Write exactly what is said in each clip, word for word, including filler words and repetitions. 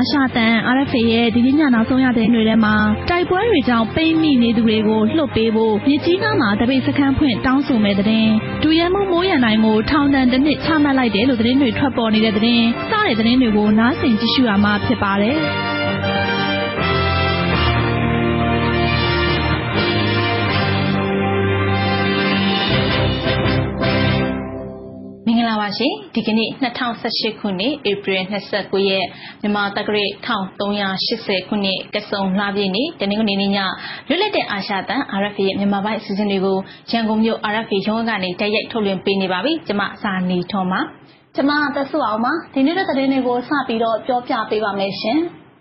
夏等 R F A ရဲ့ဒီနေ့ညနောက်ဆုံးရတဲ့တွေထဲမှာတိုက်ပွဲတွေကြောင့်ပိတ်မိနေသူတွေကိုလှုပ်ပေးဖို့မြကြီးနားမှာတပိတ်စခန်းဖွင့်တောင်းဆိုမဲ့တဲ့ဒူရဲမှုမိုးရန်တိုင်းကိုထောင်ဒဏ်တစ်နှစ်ချမှတ်လိုက်တယ်လို့သတင်းတွေထွက်ပေါ်နေတဲ့တဲ့စတဲ့သတင်းတွေကိုနားဆင်ကြည့်ရှုရမှာဖြစ်ပါတယ်မင်္ဂလာပါရှင်ဒီကနေ့၂၀၁၈ခုနှစ်ဧပြီ၂၉ရက်မြန်မာတက္ကရာ၁၃၈၀ခုနှစ်ကစုံလပြည့်နေ့တနင်္ဂနွေနေ့ညလွတ်လပ်တဲ့အာရှတန် R F A ရဲ့မြန်မာပိုင်းအစီအစဉ်တွေကိုရန်ကုန်မြို့ R F A ရုံးကနေတိုက်ရိုက်ထုတ်လွှင့်ပေးနေပါပြီကျွန်မစာနီထွန်းပါကျွန်မသက်စုအောင်ပါဒီနေ့တဲ့သတင်းတွေကိုစပြီးတော့ပြောပြပေးပါမယ်ရှင်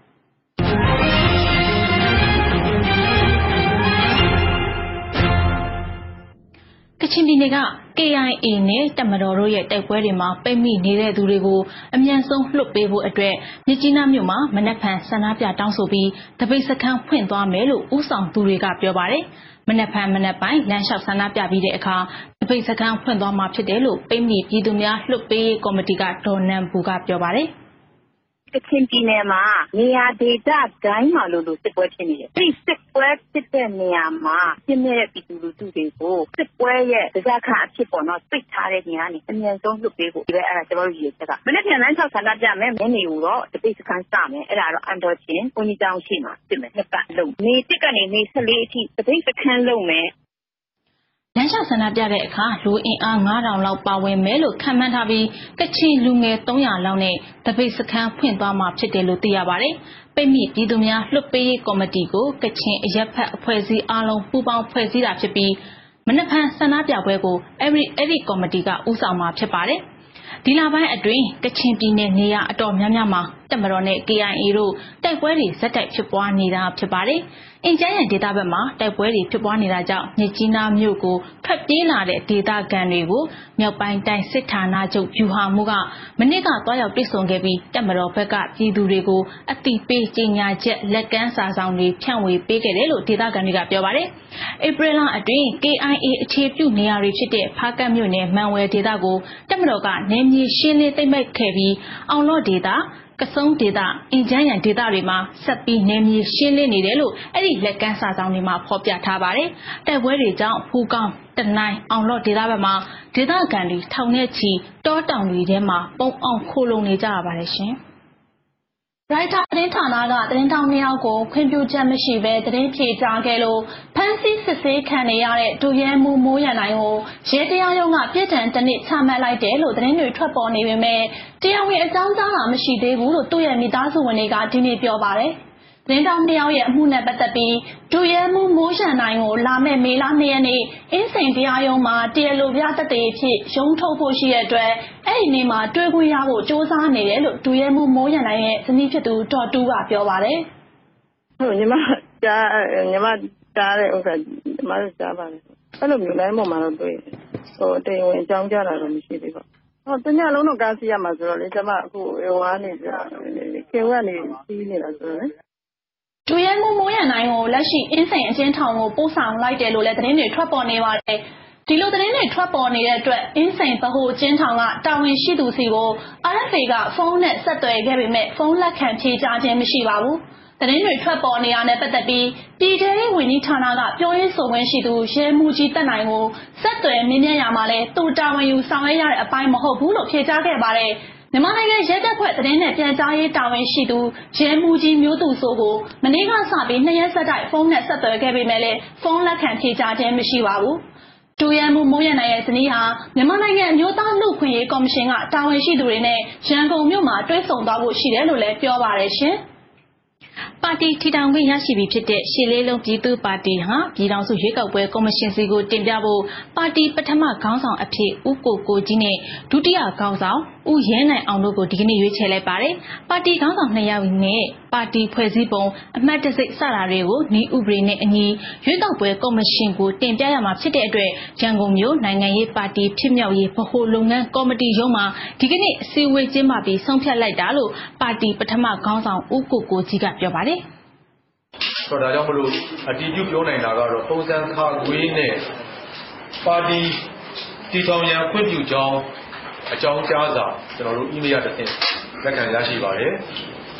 ကချင်ပြည်နယ်က K I A နဲ့တပ်မတော်တို့ရဲ့တိုက်ပွဲတွေမှာပိတ်မိနေတဲ့သူတွေကိုအမြန်ဆုံးလွှတ်ပေးဖို့အတွက်မြကြီးနားမြို့မှာမနက်ဖြန်ဆန္ဒပြတောင်းဆိုပြီးတပိတ်စခန်းဖွင့်သွားမယ်လို့ဦးဆောင်သူတွေကပြောပါတယ်။မနက်ဖြန်မနက်ပိုင်းလမ်းလျှောက်ဆန္ဒပြပြီးတဲ့အခါတပိတ်စခန်းဖွင့်သွားမှာဖြစ်တယ်လို့ပိတ်မိပြည်သူများလွှတ်ပေးရေးကော်မတီကဒေါ်နန်ဘူကပြောပါတယ်။ကချင်ပြည်နယ်မှာနေရာဒေသတိုင်းမှာလို့လို့စစ်ပွဲဖြစ်နေတယ်။ဒီစစ်ပွဲဖြစ်တဲ့နေရာမှာပြင်းတဲ့ပြည်သူလူထုတွေကိုစစ်ပွဲရဲ့ဒဇခါအဖြစ်ပေါ်တော့ပိတ်ထားတဲ့နေရာနေအမြန်ဆုံးလွတ်ပေးဖို့ဒီပဲအဲ့ဒါကျွန်တော်တို့ရည်ရက်ကမနေ့ပြန်လမ်း၆ဆန္ဒပြမယ်မင်းနေကိုတော့တပိတ်စခန်းစမယ်အဲ့ဒါတော့အန်တော်ချင်းဘုန်းကြီးတောင်းရှိမှာပြင်မယ်နှစ်ပတ်လုံးနေတစ်ကနေနေ၁၄အထိတပိတ်စခန်းလုံးမယ်လမ်းလျှောက်ဆန္ဒပြတဲ့အခါလူအင်အား၅ထောင်လောက်ပါဝင်မယ်လို့ခန့်မှန်းထားပြီးကချင်လူငယ်၃ရာလောက်နဲ့တပိတ်စခန်းဖွင့်သွားမှာဖြစ်တယ်လို့သိရပါတယ်။ပိတ်မိပြည်သူများလွှတ်ပေးရေးကော်မတီကိုကချင်အရက်ဖက်အဖွဲ့အစည်းအားလုံးပူးပေါင်းဖွဲ့စည်းတာဖြစ်ပြီးမနက်ဖြန်ဆန္ဒပြပွဲကိုအဲ့ဒီအဲ့ဒီကော်မတီကဦးဆောင်မှာဖြစ်ပါတယ်။ဒီလပိုင်းအတွင်းကချင်ပြည်နယ်နေရာအတော်များများမှာတပ်မတော်နဲ့ K I A တို့တိုက်ပွဲတွေဇက်တိုက်ဖြစ်ပွားနေတာဖြစ်ပါတယ်။အင်ဂျန်ရန်ဒေသဘက်မှာတိုက်ပွဲတွေဖြစ်ပွားနေတာကြောင့်မြကြီးနားမြို့ကိုထွက်ပြေးလာတဲ့ဒေသခံတွေကိုမြောက်ပိုင်းတိုင်းစစ်ဌာနချုပ်ယူဟာမှုကမနေ့ကတွားရောက်တွေ့ဆုံခဲ့ပြီးတပ်မတော်ဘက်ကပြည်သူတွေကိုအတိပေးကြေညာချက်လက်ကမ်းစာဆောင်တွေဖြန့်ဝေပေးခဲ့တယ်လို့ဒေသခံတွေကပြောပါတယ်။ဧပြီလအတွင်း K I A အခြေပြုနေရာတွေဖြစ်တဲ့ဖားကတ်မြို့နယ်မန်ဝယ်ဒေသကိုတပ်မတော်ကနေမြေရှင်းလင်းသိမ်းပိုက်ခဲ့ပြီးအောင်လော့ဒေသကစုံဒေသအင်ဂျန်ရန်ဒေသတွေမှာဆက်ပြီးနေမြေရှင်းလင်းနေတယ်လို့အဲ့ဒီလက်ကမ်းစာဆောင်တွေမှာဖော်ပြထားပါတယ်။တိုက်ပွဲတွေကြောင့်ဖူးကောင်းတနိုင်အောင်လော့ဒေသဘက်မှာဒေသခံတွေထောင်နဲ့ချီတောတောင်တွေထဲမှာပုံအောင်ခိုလုံနေကြရပါတယ်ရှင်။ရိုက်တာသတင်းဌာနကသတင်းတောင်နှစ်ယောက်ကိုခွင့်ပြုချက်မရှိဘဲသတင်းဖြေကြားခဲ့လို့ဖမ်းဆီးစစ်ဆေးခံနေရတဲ့ဒူရဲမှုမိုးရန်တိုင်းကိုရဲတရားရုံးကပြည်ထံတစ်နှစ်ချမှတ်လိုက်တယ်လို့သတင်းတွေထွက်ပေါ်နေပေမဲ့တရားဝင်အကြောင်းကြားတာမရှိသေးဘူးလို့သူ့ရဲ့မိသားစုဝင်တွေကဒီနေ့ပြောပါတယ်။သတင်းတောင်နှစ်ယောက်ရဲ့အမှုနဲ့ပတ်သက်ပြီးဒူရဲမှုမိုးရန်တိုင်းကိုလာမယ့်မေလ၂ရက်နေ့အင်းစိန်တရားရုံးမှာတရားလိုပြသက်သေဖြစ်ရုံးထုတ်ဖို့ရှိတဲ့အတွက်အဲ့ဒီနေ့မှာတွေ့ခွင့်ရဖို့စ조사နေတယ်လို့ဒူရဲမှုမိုးရန်တိုင်းရဲ့ဇနီးဖြစ်သူဒေါ်တူးကပြောပါတယ်။ဟုတ်ညီမကြားညီမကြားတဲ့ဥစ္စာညီမတို့ကြားပါတယ်။အဲ့လိုမျိုးလိုင်းပေါ်မှာတော့တွေ့ဟိုတရားဝင်အကြောင်းကြားတာတော့မရှိသေးပါဘူး။ဟောတညလုံးတော့ကားစီရမှာဆိုတော့လေကျွန်မအခုဟိုကနေပြခင်ကနေစီးနေတာဆိုတော့လေဒူရဲမှုမိုးရန်တိုင်းကိုလက်ရှိအင်းစိန်အကျဉ်းထောင်ကိုပို့ဆောင်လိုက်တယ်လို့လည်းသတင်းတွေထွက်ပေါ်နေပါတယ်။ဒီလိုသတင်းတွေထွက်ပေါ်နေတဲ့အတွက်အင်းစိန်ဗဟိုအကျဉ်းထောင်ကတာဝန်ရှိသူစီကို R F A ကဖုန်းနဲ့ဆက်သွယ်ခဲ့ပေမဲ့ဖုန်းလက်ခံဖြေကြားခြင်းမရှိပါဘူး။သတင်းတွေထွက်ပေါ်နေရတဲ့ပတ်သက်ပြီးပြည်ထရေးဝန်ကြီးဌာနကပြောရေးဆိုခွင့်ရှိသူရဲမှုကြီးတက်နိုင်ကိုဆက်သွယ်မင်းမြရမှာလဲသူတာဝန်ယူဆောင်ရွက်ရတဲ့အပိုင်းမဟုတ်ဘူးလို့ဖြေကြားခဲ့ပါတယ်။မြန်မာနိုင်ငံရဲတပ်ဖွဲ့သတင်းနဲ့ပြန်ကြားရေးတာဝန်ရှိသူရဲမှုကြီးမျိုးသူဆိုကိုမနေ့ကစပြီးနှစ်ရက်ဆက်တိုက်ဖုန်းနဲ့ဆက်သွယ်ခဲ့ပေမဲ့လည်းဖုန်းလက်ခံဖြေကြားခြင်းမရှိပါဘူး။ဒူရဲမှုမိုးရန်နိုင်ရဲ့ဇနီးဟာမြန်မာနိုင်ငံအမျိုးသားလူ့ခွင့်ရေးကော်မရှင်ကတာဝန်ရှိသူတွေနဲ့ရန်ကုန်မြို့မှာတွေ့ဆုံသွားဖို့ရှိတယ်လို့လည်းပြောပါတယ်ရှင်။ပါတီထီထောင်ခွင့်ရရှိပြီဖြစ်တဲ့ရှေ့လေးလုံးပြည်သူ့ပါတီဟာပြည်ထောင်စုရွေးကောက်ပွဲကော်မရှင်စီကိုတင်ပြဖို့ပါတီပထမခေါင်းဆောင်အဖြစ်ဦးကိုကိုကြီးနဲ့ဒုတိယခေါင်းဆောင်ဦးရဲနိုင်အောင်တို့ကိုဒီကနေ့ရွေးချယ်လိုက်ပါတယ်။ပါတီခေါင်းဆောင်နှစ်ယောက်နဲ့ပါတီဖွဲ့စည်းပုံအမှတ်တစိတ်စတာတွေကိုဤဥပဒေနဲ့အညီရွေးကောက်ပွဲကော်မရှင်ကိုတင်ပြရမှာဖြစ်တဲ့အတွက်ရန်ကုန်မြို့နိုင်ငံရေးပါတီဖြစ်မြောက်ရေးဗဟိုလုပ်ငန်းကော်မတီရုံးမှာဒီကနေ့အစည်းအဝေးကျင်းပပြီးဆုံးဖြတ်လိုက်တာလို့ပါတီပထမခေါင်းဆောင်ဦးကိုကိုကြီးကပြောပါတယ်။ဆိုတော့ဒါကြောင့်မလို့အတီးကျုပြောနိုင်တာကတော့ပုံစံခါခွေးနဲ့ပါတီတည်ထောင်ရန်ခွင့်ပြုကြောင်းအကြောင်းကြားစာကျွန်တော်တို့ email တစ်ဆင့်လက်ခံရရှိပါတယ်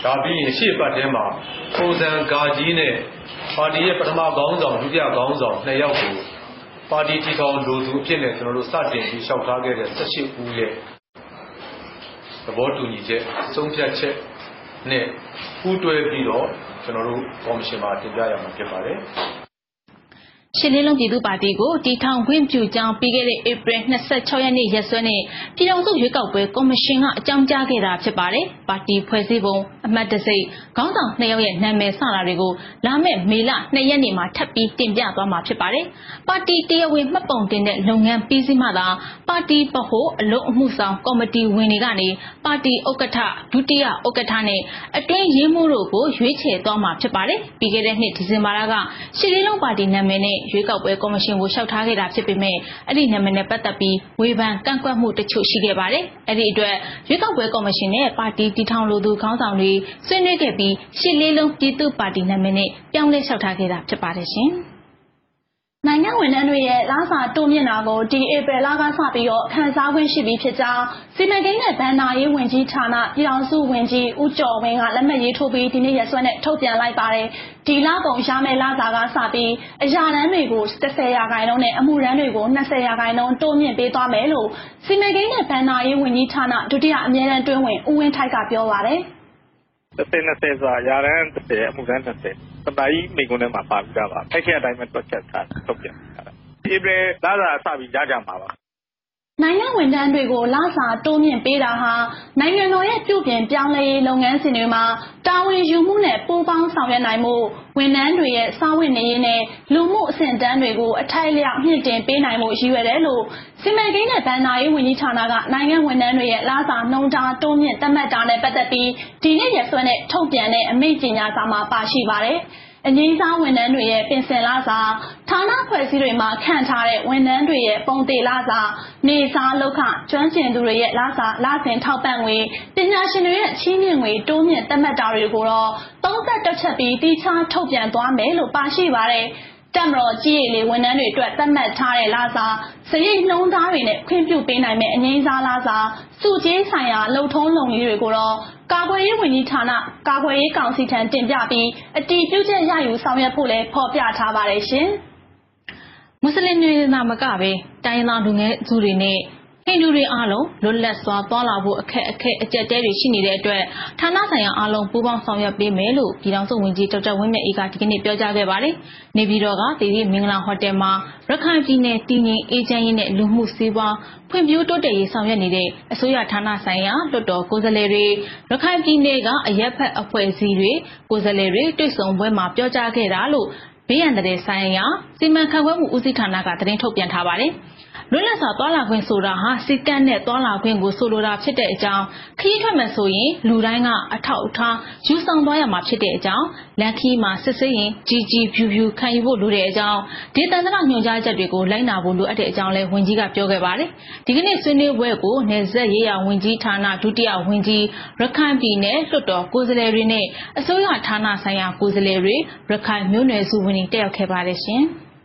ဒါပြီးရင်ရှေ့ပတ်ထဲမှာပုံစံဂါကြီးနဲ့ပါတီရဲ့ပထမခေါင်းဆောင်ဒုတိယခေါင်းဆောင်နှစ်ယောက်ကိုပါတီတည်ထောင်လိုသူအဖြစ်နဲ့ကျွန်တော်တို့စတင်ပြီးလျှောက်ထားခဲ့တဲ့၁၈ဦးရဲ့သဘောတူညီချက်ဆုံးဖြတ်ချက်နဲ့ပူးတွဲပြီးတော့ကျွန်တော်တို့ကော်မရှင်မှာတင်ပြရမှာဖြစ်ပါတယ်ရှစ်လေးလုံးပြည်သူ့ပါတီကိုတီထောင်ခွင့်ပြုကြောင်းပြီးခဲ့တဲ့ဧပြီ၂၆ရက်နေ့ရက်စွဲနဲ့ပြည်ထောင်စုရွေးကောက်ပွဲကော်မရှင်ကအကြောင်းကြားခဲ့တာဖြစ်ပါတယ်။ပါတီဖွဲ့စည်းပုံအမှတ်တစိခေါင်းဆောင်နှစ်ယောက်ရဲ့နာမည်စတာတွေကိုလာမယ့်မေလ၂ရက်နေ့မှာထပ်ပြီးတင်ပြသွားမှာဖြစ်ပါတယ်။ပါတီတရားဝင်မှတ်ပုံတင်တဲ့လုပ်ငန်းပြီးစီးမှသာပါတီဗဟိုအလုံးအမှုဆောင်ကော်မတီဝင်တွေကနေပါတီဥက္ကဋ္ဌဒုတိယဥက္ကဋ္ဌနဲ့အတွင်းရေးမှူးတို့ကိုရွေးချယ်သွားမှာဖြစ်ပါတယ်။ပြီးခဲ့တဲ့နှစ်ဒီဇင်ဘာလကရှစ်လေးလုံးပါတီနာမည်နဲ့ရွေးကောက်ပွဲကော်မရှင်ကိုလျှောက်ထားခဲ့တာဖြစ်ပေမဲ့အဲ့ဒီနာမည်နဲ့ပတ်သက်ပြီးဝေဖန်ကန့်ကွက်မှုတချို့ရှိခဲ့ပါတယ်။အဲ့ဒီအတွက်ရွေးကောက်ပွဲကော်မရှင်နဲ့ပါတီတည်ထောင်လိုသူခေါင်းဆောင်တွေဆွေးနွေးခဲ့ပြီးရှစ်လေးလုံးပြည်သူ့ပါတီနာမည်နဲ့ပြောင်းလဲလျှောက်ထားခဲ့တာဖြစ်ပါတယ်ရှင်။နိုင်ငံဝန်ထမ်းတွေရဲ့လစာတိုးမြင့်တာကိုဒီဧပြီလကစပြီးတော့ခန်းစားခွင့်ရှိပြီးဖြစ်ကြောင်းစီမံကိန်းနဲ့ဗန်နာရေးဝန်ကြီးဌာနပြည်ထောင်စုဝန်ကြီးဦးကျော်ဝင်းကလက်မှတ်ရေးထိုးပြီးဒီနေ့ရက်စွဲနဲ့ထုတ်ပြန်လိုက်ပါတယ်။ဒီလကုန်ရမယ့်လစာကစပြီးအရာထမ်းတွေကို၁၀ရာခိုင်နှုန်းနဲ့အမှုထမ်းတွေကို၂၀ရာခိုင်နှုန်းတိုးမြင့်ပေးသွားမယ်လို့စီမံကိန်းနဲ့ဗန်နာရေးဝန်ကြီးဌာနဒုတိယအမြဲတမ်းတွင်းဝင်ဦးဝင်းထိုက်ကပြောပါတယ်။တစ်ဆယ်၂၀ဆိုတာရာထမ်းတစ်ဆယ်အမှုထမ်း၂၀စတိုင်မိကုန်းထဲမှာပါပြီးသားပါအဲ့ဒီအတိုင်းပဲတွက်ချက်ထားထုတ်ပြန်ထားတာဧပြီလစာစပြီးရကြမှာပါနိုင်ငံဝန်ထမ်းတွေကိုလစာတိုးမြင့်ပေးတာဟာနိုင်ငံတော်ရဲ့ပြုပြင်ပြောင်းလဲရေးလုပ်ငန်းစဉ်တွေမှာတာဝန်ယူမှုနဲ့ပူးပေါင်းဆောင်ရွက်နိုင်မှုဝန်ထမ်းတွေရဲ့စာဝင်နေရေးနဲ့လူမှုအဆင့်အတန်းတွေကိုအထိုက်အလျောက်မြင့်တင်ပေးနိုင်မှုရည်ရွယ်တယ်လို့စီမံကိန်းနဲ့ဗန်နာရေးဝန်ကြီးဌာနကနိုင်ငံဝန်ထမ်းတွေရဲ့လစာနှုန်းထားတိုးမြင့်သတ်မှတ်တာနဲ့ပတ်သက်ပြီးဒီနေ့ရက်စွဲနဲ့ထုတ်ပြန်တဲ့အမိန့်ကြေညာစာမှာပါရှိပါတယ်။အငြိမ်းစားဝန်ထမ်းတွေရဲ့ပင်စင်လစာဌာနဖွဲ့စည်းတွေမှာခန့်ထားတဲ့ဝန်ထမ်းတွေရဲ့ပုံသေးလစာနေစားလောက်ခကျွမ်းကျင်သူတွေရဲ့လစာလစဉ်ထောက်ပံ့ငွေပညာရှင်တွေရဲ့ချီးမြှင့်ငွေတိုးမြင့်သတ်မှတ်တာတွေကိုတော့သုံးသပ်တက်ချက်ပြီးတိကျထုတ်ပြန်သွားမယ်လို့ပါရှိပါတယ်။တက်မတော်ကြီးရည်လေးဝန်ထမ်းတွေအတွက်သတ်မှတ်ထားတဲ့လစာစရိတ်နှုန်းသားတွေနဲ့ခွင့်ပြုပေးနိုင်မယ့်အငြိမ်းစားလစာစုကြေးဆိုင်ရာလုံထုံးလုံနည်းတွေကိုတော့ကာကွယ်ရေးဝန်ကြီးဌာနကာကွယ်ရေးကောင်စီထံတင်ပြပြီးအတည်ပြုချက်ရယူဆောင်ရွက်ဖို့လည်းဖော်ပြထားပါတယ်ရှင်။မွတ်စလင်တွေသာမကပဲတိုင်းသားလူငယ်စုတွေနဲ့ဟိန္ဒူတွေအားလုံးလွတ်လပ်စွာသွားလာဖို့အခက်အခဲအကျက်တဲတွေရှိနေတဲ့အတွက်ဌာနဆိုင်ရာအားလုံးပူးပေါင်းဆောင်ရွက်ပေးမယ်လို့ပြည်ထောင်စုဝန်ကြီးဒေါက်တာဝင်းမြတ်အေးကဒီကနေ့ပြောကြားခဲ့ပါတယ်။နေပြည်တော်ကဒေသမင်္ဂလာဟိုတယ်မှာရခိုင်ပြည်နယ်တည်ငြိမ်အေးချမ်းရေးနဲ့လူမှုစီးပွားဖွံ့ဖြိုးတိုးတက်ရေးဆောင်ရွက်နေတဲ့အစိုးရဌာနဆိုင်ရာလွှတ်တော်ကိုယ်စားလှယ်တွေရခိုင်ပြည်နယ်ကအရက်ဖက်အဖွဲ့အစည်းတွေကိုယ်စားလှယ်တွေတွေ့ဆုံပွဲမှာပြောကြားခဲ့တာလို့ဘေးရန်တဲ့ဆိုင်ရာစီမံခန့်ခွဲမှုဦးစီးဌာနကသတင်းထုတ်ပြန်ထားပါတယ်။လွတ်လပ်စွာသွားလာခွင့်ဆိုတာဟာစီကံနဲ့သွားလာခွင့်ကိုဆိုလိုတာဖြစ်တဲ့အကြောင်းခရီးထွက်မယ်ဆိုရင်လူတိုင်းကအထောက်အထားယူဆောင်သွားရမှာဖြစ်တဲ့အကြောင်းလန်ခီမှာစစ်ဆေးရင်ကြီးကြီးဖြူဖြူခံယူဖို့လိုတဲ့အကြောင်းဒေသန္တရညွှန်ကြားချက်တွေကိုလိုက်နာဖို့လိုအပ်တဲ့အကြောင်းလည်းဝန်ကြီးကပြောခဲ့ပါတယ်ဒီကနေ့ဆွေးနွေးပွဲကိုနယ်စပ်ရေးရာဝန်ကြီးဌာနဒုတိယဝန်ကြီးရခိုင်ပြည်နယ်လွှတ်တော်ကိုယ်စားလှယ်တွေနဲ့အစိုးရဌာနဆိုင်ရာကိုယ်စားလှယ်တွေရခိုင်မျိုးနွယ်စုဝင်တွေတက်ရောက်ခဲ့ပါတယ်ရှင်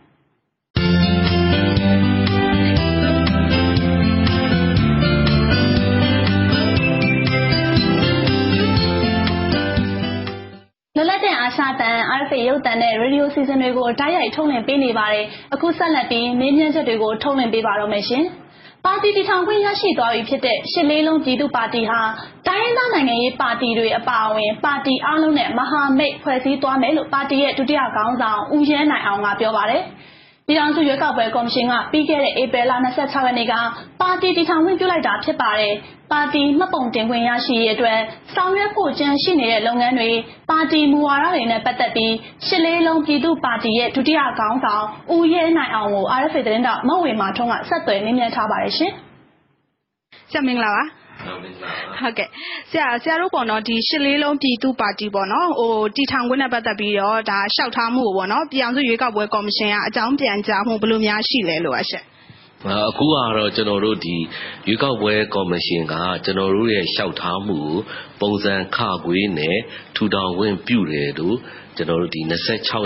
လလတ်တဲ့အာရှတန် R F A ရုပ်သံနဲ့ရေဒီယိုစီစဉ်တွေကိုတိုက်ရိုက်ထုတ်လွှင့်ပေးနေပါတယ်။အခုဆက်လက်ပြီးမေးမြန်းချက်တွေကိုထုတ်လွှင့်ပေးပါတော့မယ်ရှင်။ပါတီတည်ထောင်ခွင့်ရရှိသွားပြီဖြစ်တဲ့ရှစ်လေးလုံးပြည်သူ့ပါတီဟာတိုင်းရင်းသားနိုင်ငံရေးပါတီတွေအပါအဝင်ပါတီအားလုံးနဲ့မဟာမိတ်ဖွဲ့စည်းသွားမယ်လို့ပါတီရဲ့ဒုတိယခေါင်းဆောင်ဦးရဲနိုင်အောင်ကပြောပါတယ်။ပြည်ထောင်စုရွေးကောက်ပွဲကော်မရှင်ကပြီးခဲ့တဲ့ဧပြီလ၂၆ရက်နေ့ကပါတီတည်ထောင်ခွင့်ပြုလိုက်တာဖြစ်ပါတယ်။ပါတီမှတ်ပုံတင်ခွင့်ရရှိရေးအတွက်ဆောင်ရွက်ဖို့ကြံရှိနေတဲ့လုပ်ငန်းတွေပါတီမူဝါဒတွေနဲ့ပတ်သက်ပြီးရှစ်လေးလုံးပြည်သူ့ပါတီရဲ့ဒုတိယခေါင်းဆောင်ဦးရဲနိုင်အောင်ကို R F A သတင်းတောက်မဝေမာထွန်းကဆက်သွယ်မေးမြန်းထားပါတယ်ရှင်။ဆရာမင်္ဂလာပါဟုတ်ကဲ့ဆရာဆရာတို့ပေါ့နော်ဒီရှစ်လေးလုံးပြည်သူ့ပါတီပေါ့နော်ဟိုတည်ထောင်ခွင့်နဲ့ပတ်သက်ပြီးတော့ဒါလျှောက်ထားမှုပေါ့နော်ပြည်အောင်စုရွေးကောက်ပွဲကော်မရှင်ကအကြောင်းပြန်ကြားမှုဘယ်လိုများရှိလဲလို့အရှက်အခုကတော့ကျွန်တော်တို့ဒီရွေးကောက်ပွဲကော်မရှင်ကကျွန်တော်တို့ရဲ့လျှောက်ထားမှုပုံစံခခွေးနဲ့ထူထောင်ခွင့်ပြုတယ်လို့ကျွန်တော်တို့ဒီ၂၆ရက်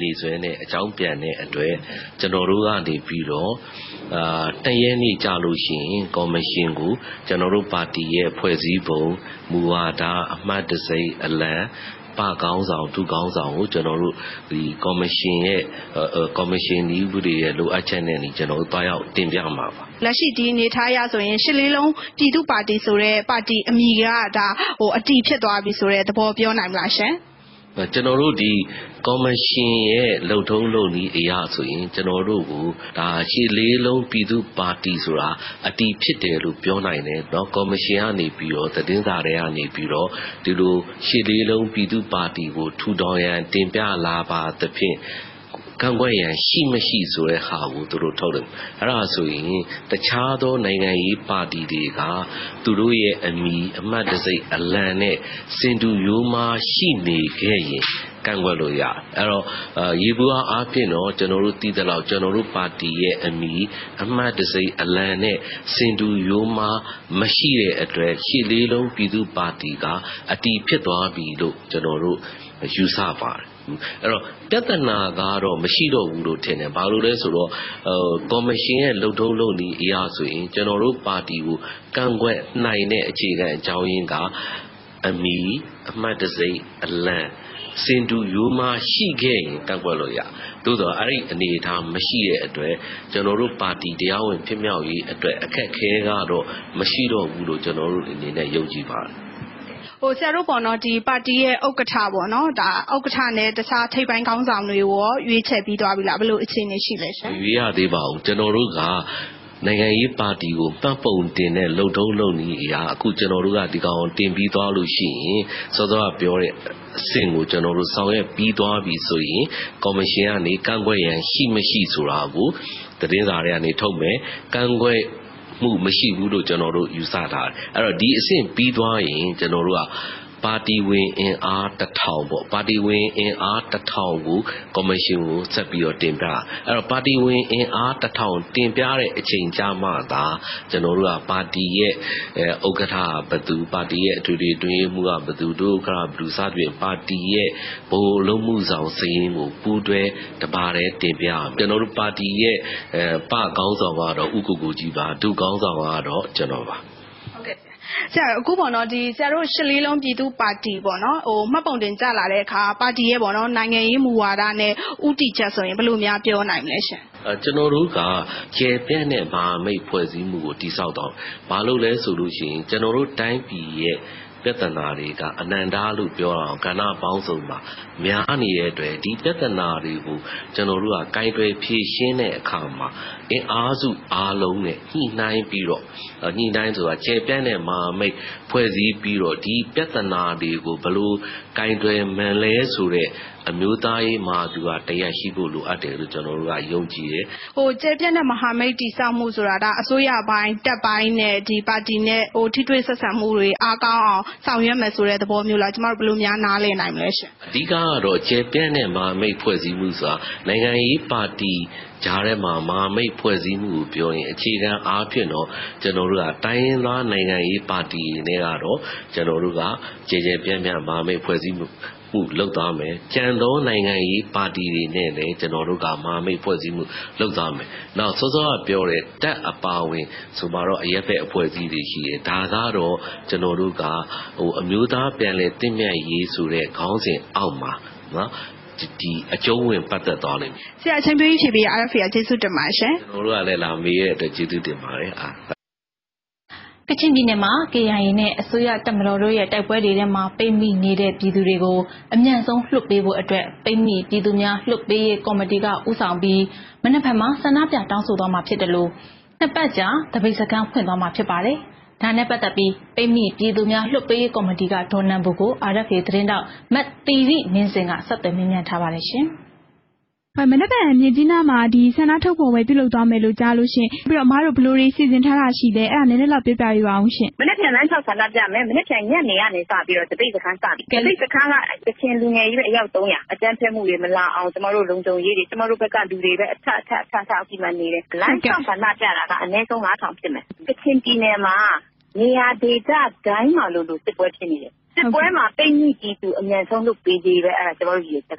နေဆွဲနဲ့အကြောင်းပြန်တဲ့အတွက်ကျွန်တော်တို့ကနေပြီးတော့အာတရက်နေ့ကြာလို့ရှိရင်ကော်မရှင်ကိုကျွန်တော်တို့ပါတီရဲ့ဖွဲ့စည်းပုံမူဝါဒအမှတ်တစိမ့်အလံပါကောင်းဆောင်သူကောင်းဆောင်ကိုကျွန်တော်တို့ဒီကော်မရှင်ရဲ့ကော်မရှင်ဒီဥပဒေရဲ့လိုအပ်ချက်နဲ့ကျွန်တော်တို့တွားရောက်တင်ပြမှာပါလက်ရှိဒီအနေထားရဆိုရင်ရှစ်လေးလုံးပြည်သူ့ပါတီဆိုတဲ့ပါတီအမည်ကဒါဟိုအတီဖြစ်သွားပြီဆိုတဲ့သဘောပြောနိုင်မလားရှင်ကျွန်တော်တို့ဒီကော်မရှင်ရဲ့လှုပ်ထုံးလုပ်နည်းအရာဆိုရင်ကျွန်တော်တို့ကိုဒါရှစ်လေးလုံးပြည်သူ့ပါတီဆိုတာအတီဖြစ်တယ်လို့ပြောနိုင်တယ်เนาะကော်မရှင်ကနေပြီးတော့သတင်းစာတွေကနေပြီးတော့ဒီလိုရှစ်လေးလုံးပြည်သူ့ပါတီကိုထူထောင်ရန်တင်ပြလာပါသဖြင့်ကံကွက်ရန်ရှိမရှိဆိုတဲ့ဟာကိုသူတို့ထုတ်တယ်အဲ့ဒါဆိုရင်တခြားသောနိုင်ငံရေးပါတီတွေကသူတို့ရဲ့အမည်အမှတ်တစိမ့်အလံနဲ့စင်တူရိုးမားရှိနေခဲ့ရင်ကန့်ကွက်လို့ရအဲ့တော့ရေဘူးအားဖြင့်တော့ကျွန်တော်တို့တည်တယ်လို့ကျွန်တော်တို့ပါတီရဲ့အမည်အမှတ်တစိမ့်အလံနဲ့စင်တူရိုးမားမရှိတဲ့အတွက်ရှစ်လေးလုံးပြည်သူ့ပါတီကအတီဖြစ်သွားပြီလို့ကျွန်တော်တို့ယူဆပါတယ်အဲ့တော့ပြဿနာကတော့မရှိတော့ဘူးလို့ထင်တယ်ဘာလို့လဲဆိုတော့ကော်မရှင်ရဲ့လှုပ်ထုံးလုပ်နည်းအရာဆိုရင်ကျွန်တော်တို့ပါတီကိုကန့်ကွက်နိုင်တဲ့အခြေခံအကြောင်းရင်းကအမည်အမှတ်တစိမ့်အလံစင်တူရိုးမားရှိခဲ့ရင်ကန့်ကွက်လို့ရသို့တော့အဲ့ဒီအနေအထားမရှိတဲ့အတွက်ကျွန်တော်တို့ပါတီတရားဝင်ဖြစ်မြောက်ရေးအတွက်အခက်ခဲကတော့မရှိတော့ဘူးလို့ကျွန်တော်တို့အနေနဲ့ယုံကြည်ပါတယ်ဟိုဆရာတို့ပေါ့နော်ဒီပါတီရဲ့ဥက္ကဋ္ဌပေါ့နော်ဒါဥက္ကဋ္ဌနဲ့တခြားထိပ်ပိုင်းခေါင်းဆောင်တွေကိုရောရွေးချယ်ပြီးသွားပြီလားဘယ်လိုအခြေအနေရှိလဲရှင်ရွေးရသေးပါဘူးကျွန်တော်တို့ကနိုင်ငံရေးပါတီကိုပတ်ပုံတင်တဲ့လှုပ်ထုံးလုပ်နည်းအရာအခုကျွန်တော်တို့ကဒီကောင်တင်ပြီးသွားလို့ရှိရင်စောစောကပြောတဲ့အဆင့်ကိုကျွန်တော်တို့ဆောင်ရွက်ပြီးသွားပြီဆိုရင်ကော်မရှင်ကနေကန့်ကွက်ရန်ရှိမရှိဆိုတာကိုသတင်းစာတွေကနေထုတ်မယ်ကန့်ကွက်မှုမရှိဘူးလို့ကျွန်တော်တို့ယူဆထားတယ်အဲ့တော့ဒီအဆင့်ပြီးသွားရင်ကျွန်တော်တို့ကပါတီဝင်အင်အားတစ်ထောင်ပေါ့ပါတီဝင်အင်အားတစ်ထောင်ကိုကော်မရှင်ကိုဆက်ပြီးတော့တင်ပြအဲ့တော့ပါတီဝင်အင်အားတစ်ထောင်တင်ပြတဲ့အချိန်ကြာမှသာကျွန်တော်တို့ကပါတီရဲ့ဥက္ကဋ္ဌဘသူပါတီရဲ့အထွေထွေတွင်းမှုကဘသူတို့ခရဘလူစသဖြင့်ပါတီရဲ့ဘိုလ်လုံးမှုဆောင်စည်းရင်းကိုပူးတွဲတပါးတည်းတင်ပြကျွန်တော်တို့ပါတီရဲ့ပကောင်းဆောင်ကတော့ဥက္ကုကိုကြီးပါဒုကောင်းဆောင်ကတော့ကျွန်တော်ပါဆရာအခုပေါ့နော်ဒီဆရာတို့ရှစ်လေးလုံးပြည်သူ့ပါတီပေါ့နော်ဟိုမှတ်ပုံတင်ကြလာတဲ့အခါပါတီရဲ့ပေါ့နော်နိုင်ငံရေးမူဝါဒနဲ့ဥတီချက်ဆိုရင်ဘယ်လိုများပြောနိုင်မလဲရှင်အဲကျွန်တော်တို့ကကျေပြန့်တဲ့မဟာမိတ်ဖွဲ့စည်းမှုကိုတည်ဆောက်တော့ဘာလို့လဲဆိုလို့ရှိရင်ကျွန်တော်တို့တိုင်းပြည်ရဲ့ပြဿနာတွေကအနန္တလို့ပြောအောင်ကဏ္ဍပေါင်းစုံမှာများနေတဲ့အတွက်ဒီပြဿနာတွေကိုကျွန်တော်တို့ကကိုင်တွယ်ဖြေရှင်းတဲ့အခါမှာအင်အားစုအားလုံးနဲ့ညှိနှိုင်းပြီးတော့ညှိနှိုင်းဆိုတာကျေပြန့်တဲ့မဟာမိတ်ဖွဲ့စည်းပြီးတော့ဒီပြဿနာတွေကိုဘယ်လိုကိုင်တွယ်မှန်လဲဆိုတဲ့အမျိုးသားရေးမှာသူကတရားရှိဖို့လိုအပ်တယ်လို့ကျွန်တော်တို့ကယုံကြည်တယ်ဟိုကျေပြန့်တဲ့မဟာမိတ်တည်ဆောက်မှုဆိုတာဒါအစိုးရပိုင်းတပ်ပိုင်းနဲ့ဒီပါတီနဲ့ဟိုထိတွေ့ဆက်ဆံမှုတွေအားကောင်းအောင်ဆောင်ရွက်မယ်ဆိုတဲ့သဘောမျိုးလားကျမတို့ဘယ်လိုများနားလည်နိုင်မလဲရှင်အဓိကကတော့ကျေပြန့်တဲ့မဟာမိတ်ဖွဲ့စည်းမှုဆိုတာနိုင်ငံရေးပါတီကြားထဲမှာမဟာမိတ်ဖွဲ့စည်းမှုကိုပြောရင်အခြေခံအားဖြင့်တော့ကျွန်တော်တို့ကတိုင်းရင်းသားနိုင်ငံရေးပါတီတွေနဲ့ကတော့ကျွန်တော်တို့ကကျေကျေပြန့်ပြန့်မဟာမိတ်ဖွဲ့စည်းမှုမှုလုပ်သားမယ်ကြံသောနိုင်ငံရေးပါတီတွေနဲ့လည်းကျွန်တော်တို့ကမဟာမိတ်ဖွဲ့စည်းမှုလုပ်သားမယ်နောက်စောစောကပြောတဲ့တက်အပါဝင်ဆိုမှတော့အရက်ဖက်အဖွဲ့အစည်းတွေရှိတယ်ဒါကတော့ကျွန်တော်တို့ကဟိုအမျိုးသားပြန်လည်တည်မြဲရေးဆိုတဲ့ခေါင်းစဉ်အောက်မှာနော်ဒီအကျုံးဝင်ပတ်သက်သွားလိမ့်မယ်ဆရာအချိန်ပေးဖြေပေး R F A ကျေးဇူးတင်ပါတယ်ရှင်ကျွန်တော်တို့ကလည်းလာမေးရတဲ့အတွက်ကျေးဇူးတင်ပါတယ်အာကချင်ပြည်နယ်မှာ K I A နဲ့အစိုးရတပ်မတော်တို့ရဲ့တိုက်ပွဲတွေထဲမှာပိတ်မိနေတဲ့ပြည်သူတွေကိုအမြန်ဆုံးလွှတ်ပေးဖို့အတွက်ပိတ်မိပြည်သူများလွှတ်ပေးရေးကော်မတီကဦးဆောင်ပြီးမနက်ဖြန်မှာဆန္ဒပြတောင်းဆိုသွားမှာဖြစ်တယ်လို့နှစ်ပတ်ကြာတပိတ်စခန်းဖွင့်သွားမှာဖြစ်ပါတယ်။ဒါနဲ့ပတ်သက်ပြီးပိတ်မိပြည်သူများလွှတ်ပေးရေးကော်မတီကဒေါ်နန်ဘူကို R F A သတင်းတောက်မတ်တီရီမင်းစင်ကဆက်သွယ်မြင်ထားပါတယ်ရှင်။မနက်ဖြန်မြင်းကြီးနားမှာဒီဆန္ဒထုတ်ဖော်ပွဲပြုလုပ်သွားမယ်လို့ကြားလို့ရှင်ပြီးတော့အမားတို့ဘယ်လိုတွေစီစဉ်ထားတာရှိလဲအဲ့ဒါနည်းနည်းလောက်ပြပြပြပါအောင်ရှင်မနက်ဖြန်လမ်းလျှောက်ဆန္ဒပြမယ်မနက်ဖြန်ညနေကနေစပြီးတော့တပိတ်စခန်းစပြီးတပိတ်စခန်းကတချင်လူငယ်ကြီးပဲအယောက်သုံးရာအကြမ်းဖက်မှုတွေမလာအောင်ကျမတို့လုံခြုံရေးတွေကျမတို့ဘက်ကလူတွေပဲအထအထအထအထအုပ်မှနေတယ်လမ်းလျှောက်ဆန္ဒပြတာကအနည်းဆုံးငါးထောင်ဖြစ်မယ်ကချင်ပြည်နယ်မှာနေရာဒေသတိုင်းမှာလို့လို့စစ်ပွဲဖြစ်နေတယ်စစ်ပွဲမှာပိတ်မိပြည်သူအမြန်ဆုံးလုပ်ပေးသေးပဲအဲ့ဒါကျမတို့ရည်ရက်က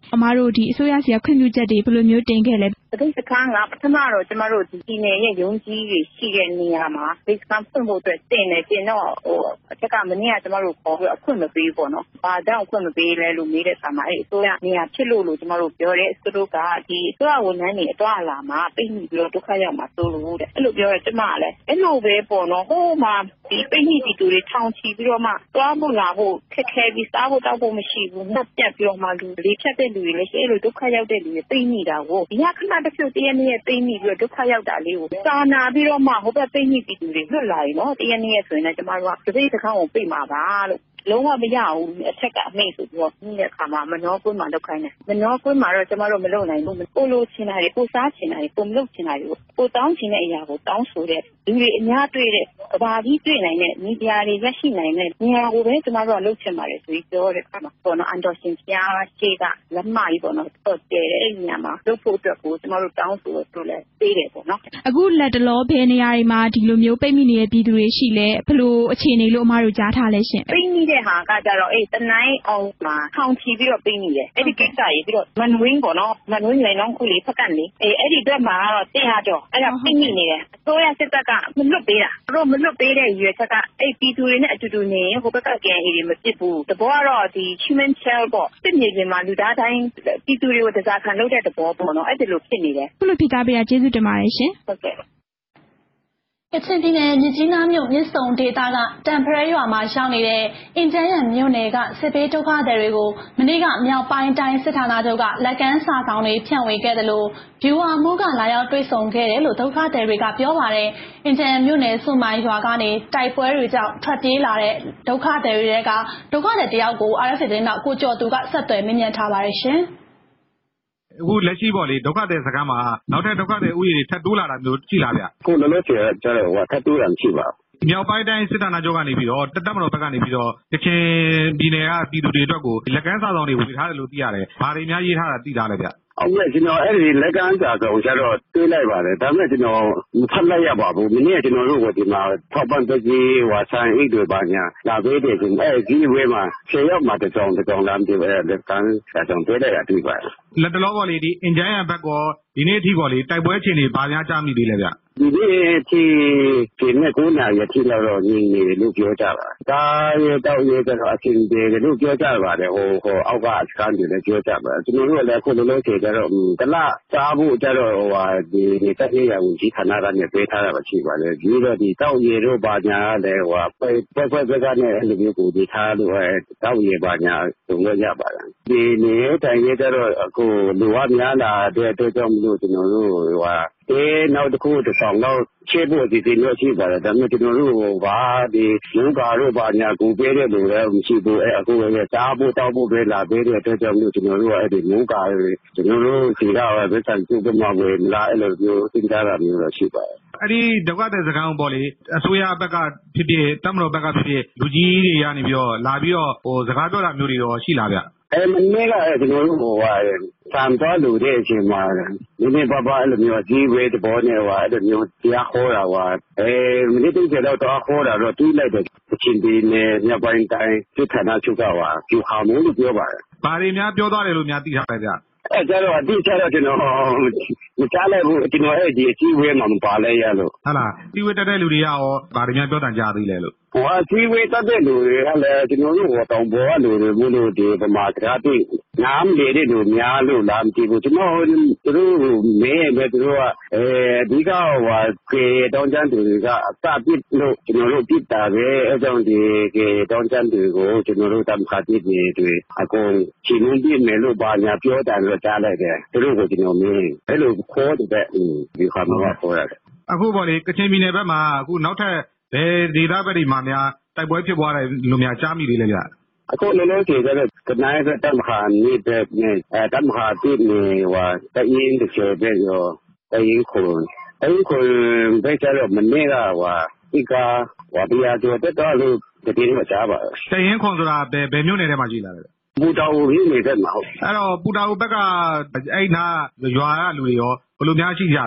အမားတို့ဒီအစိုးရစီကခွင့်ပြုချက်တွေဘယ်လိုမျိုးတင်ခဲ့လဲတပိတ်စခန်းကပထမတော့ကျမတို့ဒီပြည်နယ်ရဲ့ရုံးကြီးတွေရှိတဲ့နေရာမှာပိတ်စခန်းဖွင့်ဖို့အတွက်တင်တယ်တင်တော့ဟိုအချက်ကမနေ့ကကျမတို့ခေါ်ပြီးအခွင့်မပေးပေါ့နော်။ဘာကြောင့်အခွင့်မပေးလဲလို့မေးတဲ့အခါမှာအဲ့အစိုးရနေရာဖြစ်လို့လို့ကျမတို့ပြောတယ်သူတို့ကဒီအစိုးရဝန်ထမ်းတွေအသွားအလာမှာပိတ်မိပြီးတော့ဒုက္ခရောက်မှာစိုးလို့တဲ့အဲ့လိုပြောရကျမကလည်းအဲ့လိုပဲပေါ့နော်ဟိုမှာဒီပိတ်မိတီတူတွေထောင်ချီပြီးတော့မှသွားဖို့လာဖို့ခက်ခဲပြီးစားဖို့တောက်ဖို့မရှိဘူး။နှက်ပြတ်ပြီးတော့မှလူလေးဖြတ်တဲ့လူတွေလည်းအဲ့လိုဒုက္ခရောက်တဲ့လူတွေပိတ်မိတာကိုဒီကခဏတစ်ဖြုတ်တရနေ့ပိတ်မိပြီးတော့ဒုက္ခရောက်တာလေးကိုစာနာပြီးတော့မှဟိုဘက်ပိတ်မိတီတူတွေလွတ်လာရင်နော်တရနေ့ဆိုရင်လည်းကျမတို့ကတပိတ်စခန်းကိုပိတ်မှာပါလို့လုံးဝမရဘူးအထက်ကအမိတ်ဆိုပြီးတော့ဒီအခါမှာမနှောကွင်းမှာလောက်ခိုင်းတယ်မနှောကွင်းမှာတော့ကျမတို့မလုပ်နိုင်ဘူးကိုလိုချင်တာတွေကိုစားချင်တာတွေကိုမလုပ်ချင်တာတွေကိုကိုတောင်းချင်တဲ့အရာကိုတောင်းဆိုတဲ့လူတွေအများတွေ့တဲ့ကဘာကြီးတွေ့နိုင်တဲ့မီဒီယာတွေရက်ရှိနိုင်တဲ့နေရာကိုပဲကျမတို့ကလုပ်ချင်ပါတယ်ဆိုပြီးပြောတဲ့အခါမှာပေါ်တော့အန်တော်ရှင်ဖျားရှေ့ကလက်မကြီးပေါ့နော်တော့တဲတဲ့အဲ့နေရာမှာလုပ်ဖို့အတွက်ကိုကျမတို့တောင်းဆိုလို့လည်းပေးတယ်ပေါ့နော်အခုလက်တလောဘယ်နေရာတွေမှာဒီလိုမျိုးပိတ်မိနေတဲ့ပြည်သူတွေရှိလဲဘယ်လိုအခြေအနေလို့အမားတို့ကြားထားလဲရှင်ပိတ်မိတဲ့ဟာကကြတော့အေးတနိုင်အောင်မှာထောင်ချီပြီးတော့ပိတ်မိတယ်အဲ့ဒီကိစ္စကြီးပြီးတော့မန်ဝင်းပေါ့နော်မန်ဝင်းလည်းတော့ခုလေးဖက်ကန်လေးအေးအဲ့ဒီအတွက်မှာတော့တရားတော့အဲ့ဒါပိတ်မိနေတယ်အစိုးရစစ်တပ်ကမလွတ်ပေးတာသူတို့မလွတ်ပေးတဲ့ရွေချက်ကအဲ့ပြည်သူတွေနဲ့အတူတူနေဟိုဘက်ကကဲအေးတွေမဖြစ်ဘူးတဘောကတော့ဒီ human shell ပေါ့စစ်မြေပြင်မှာလူသားတိုင်းပြည်သူတွေကိုတစားခံလုပ်တဲ့တဘောပေါ့နော်အဲ့ဒီလိုဖြစ်နေတယ်ခုလိုဖြစ်တာပြတာကျေးဇူးတင်ပါတယ်ရှင်ဟုတ်ကဲ့ကချင်ပြည်နယ်မြစ်ကြီးနားမြို့မြစ်ဆုံဒေသကတံဖရဲရွာမှာရောက်နေတဲ့အင်ဂျန်ရံမြို့နယ်ကစစ်ပေးဒုက္ခသည်တွေကိုမနေ့ကမြောက်ပိုင်းတိုင်းစစ်ဌာနချုပ်ကလက်ကမ်းစာဆောင်တွေဖြန့်ဝေခဲ့တယ်လို့ဗျူဟာမှုကလာရောက်တွေ့ဆုံခဲ့တယ်လို့ဒုက္ခသည်တွေကပြောပါတယ်။အင်ဂျန်မြို့နယ်စုမိုင်းရွာကနေတိုက်ပွဲတွေကြောင့်ထွက်ပြေးလာတဲ့ဒုက္ခသည်တွေကဒုက္ခသည်တယောက်ကို R F A သတင်းတော့ကိုကျော်သူကဆက်သွယ်မေးမြန်းထားပါတယ်ရှင်။အခုလက်ရှိပေါ့လေဒုက္ခသည်စခန်းမှာနောက်ထပ်ဒုက္ခသည်ဥယျာဉ်တွေထပ်တိုးလာတာမျိုးရှိလားဗျ။ခုလောလောဆယ်ကျတော့ဟိုထပ်တိုးတာမရှိပါဘူး။မြောက်ပိုင်းတိုင်းစစ်ဌာနချုပ်ကနေပြီးတော့တပ်မတော်ဘက်ကနေပြီးတော့ကချင်ပြည်နယ်ကပြည်သူတွေအတွက်ကိုလက်ကမ်းစာဆောင်တွေဝေထားတယ်လို့သိရတယ်။ဘာတွေများရေးထားတာသိထားလဲဗျ။ဟုတ်ကဲ့ကျွန်တော်အဲ့ဒီလက်ကမ်းစာဆောင်ကျတော့တွေးလိုက်ပါတယ်ဒါပေမဲ့ကျွန်တော်မဖတ်လိုက်ရပါဘူးမနေ့ကကျွန်တော်တို့ကဒီမှာထောက်ပံ့တဲ့ကြီးဟိုဆိုင်အိတ်တွေပါညာလာပေးတယ်ဆိုအဲ့ဒီဝဲမှာဆယ်ရောက်မှတစ်ကြောင်တစ်ကြောင်လမ်းပြဲလက်ကမ်းစာဆောင်တွေးလိုက်ရတွေ့ပါတယ်လက်တလောပေါ့လေဒီအင်ဂျန်ရံဘက်ကဒီနေ့အထိပေါ့လေတိုက်ပွဲအခြေအနေဘာများကြားမိသေးလဲဗျဒီနေ့အထိဒီနေ့ကိုနာရီအထိတော့ညင်နေတယ်လို့ပြောကြပါဒါရတော့ရတော့အချင်းတယ်လို့ပြောကြပါတယ်ဟိုဟိုအောက်ကစကန်တွေလည်းပြောကြပါကျွန်တော်တို့လည်းခုလုံးလုံးချိန်ကြတော့တလားစားဖို့ကြတော့ဟိုဟာဒီတက်ရရဝင်ကြီးခဏကနေပေးထားတာရှိပါလေဒီတော့ဒီတောက်ရည်တို့ဘာညာလည်းဟိုပဲပဲပဲပဲကနေအဲ့လိုမျိုးကိုဒီထားလို့အဲတောက်ရည်ဘာညာတုံလို့ရပါတယ်ဒီနေ့တိုင်ရတော့အခုလူဝများလာတဲ့အတွက်ကြောင့်မလို့ကျွန်တော်တို့ဟိုဟာအဲနောက်တစ်ခုတစ်ဆောင်တော့ချေဖို့ဒီဒီမျိုးရှိပါတယ်ဒါပေမဲ့ကျွန်တော်တို့ဘာဒီလူကာတို့ဘာညာကိုပေးတဲ့လူလည်းမရှိဘူးအဲအခုလည်းစားဖို့တောက်ဖို့ပဲလာပေးတဲ့အတွက်ကြောင့်မျိုးကျွန်တော်တို့အဲ့ဒီလူကာတွေကျွန်တော်တို့ဒီကပဲပဲဆန်ကျုပ်ကမှဝယ်လာအဲ့လိုမျိုးသင်ကြားတာမျိုးတော့ရှိပါတယ်အဲ့ဒီဒုက္ခသည်စခန်းပေါ့လေအစိုးရဘက်ကဖြစ်ဖြစ်တပ်မတော်ဘက်ကဖြစ်ဖြစ်လူကြီးတွေကနေပြီးတော့လာပြီးတော့ဟိုစကားပြောတာမျိုးတွေရောရှိလားဗျအဲမနေ့ကကျွန်တော်တို့ဟိုဟာစံတော်လူတဲ့အချိန်မှာဒီနေ့ဘာဘာအဲ့လိုမျိုးကြီးဝဲတဘောနဲ့ဟိုအဲ့လိုမျိုးတရားခေါ်တာဟိုအဲမနေ့တည်းကတော့တော့ခေါ်တာတော့တွေးလိုက်တယ်ချင်းဒီနဲ့ညပိုင်းတိုင်းစစ်ဌာနချုပ်ကဟာကျူဟာမိုးလို့ပြောပါတယ်ဘာတွေများပြောသွားတယ်လို့များသိထားလဲဗျအဲကျတော့အတိကျတော့ကျွန်တော်မကြားလိုက်ဘူးကျွန်တော်အဲ့ဒီအကြီးဝဲမှာမပါလဲရလို့ဟုတ်လားကြီးဝဲတက်တဲ့လူတွေကရောဘာတွေများပြောတန်ကြသေးလဲလို့ဟိုအကြီးဝဲတက်တဲ့လူတွေကလည်းကျွန်တော်တို့ဟောတောင်ပေါ်ကလူတွေမို့လို့ဒီဗမာတရားတိနားမလေတဲ့လူများလို့လားမသိဘူးကျွန်တော်တို့မဲပဲသူတို့ကအဲဒီကဟိုကေတောင်းချမ်းသူတွေကအစပစ်လို့ကျွန်တော်တို့ပြစ်တာပဲအဲကြောင့်ဒီကေတောင်းချမ်းတွေကိုကျွန်တော်တို့တမ်းခါတိတွေတွေအကုန်ချင်းလုံးပြစ်မယ်လို့ဘာညာပြောတယ်လို့ကြားလိုက်တယ်သူတို့ကိုကျွန်တော်မင်းအဲ့လိုခေါ်တဲ့ဒီခါမှာခေါ်ရတယ်အခုပေါ့လေကချင်ပြည်နယ်ဘက်မှာအခုနောက်ထပ်ဘယ်ဒေသဘက်တွေမှာများတိုက်ပွဲဖြစ်ပွားတယ်လို့များကြားမိသေးလဲဗျအခုလည်းလို့ဆိုကြတဲ့ကနိုင်တဲ့တမခါနေတဲ့နဲ့အဲတမခါတိနေဟိုတရင်တစ်ချက်ပဲရောတရင်ခုံတရင်ခုံပဲကြတော့မနေ့ကဟိုဒီကဟိုတရားကျော်တက်တော့လို့တည်င်းမချပါတရင်ခုံဆိုတာဘယ်ဘယ်မြို့နယ်ထဲမှာရှိလာလဲပူတာဦးရင်းနေတဲ့မှာဟုတ်အဲ့တော့ပူတာဦးဘက်ကအဲ့နာရွာကလူတွေရောဘယ်လိုများရှိကြတယ်လဲ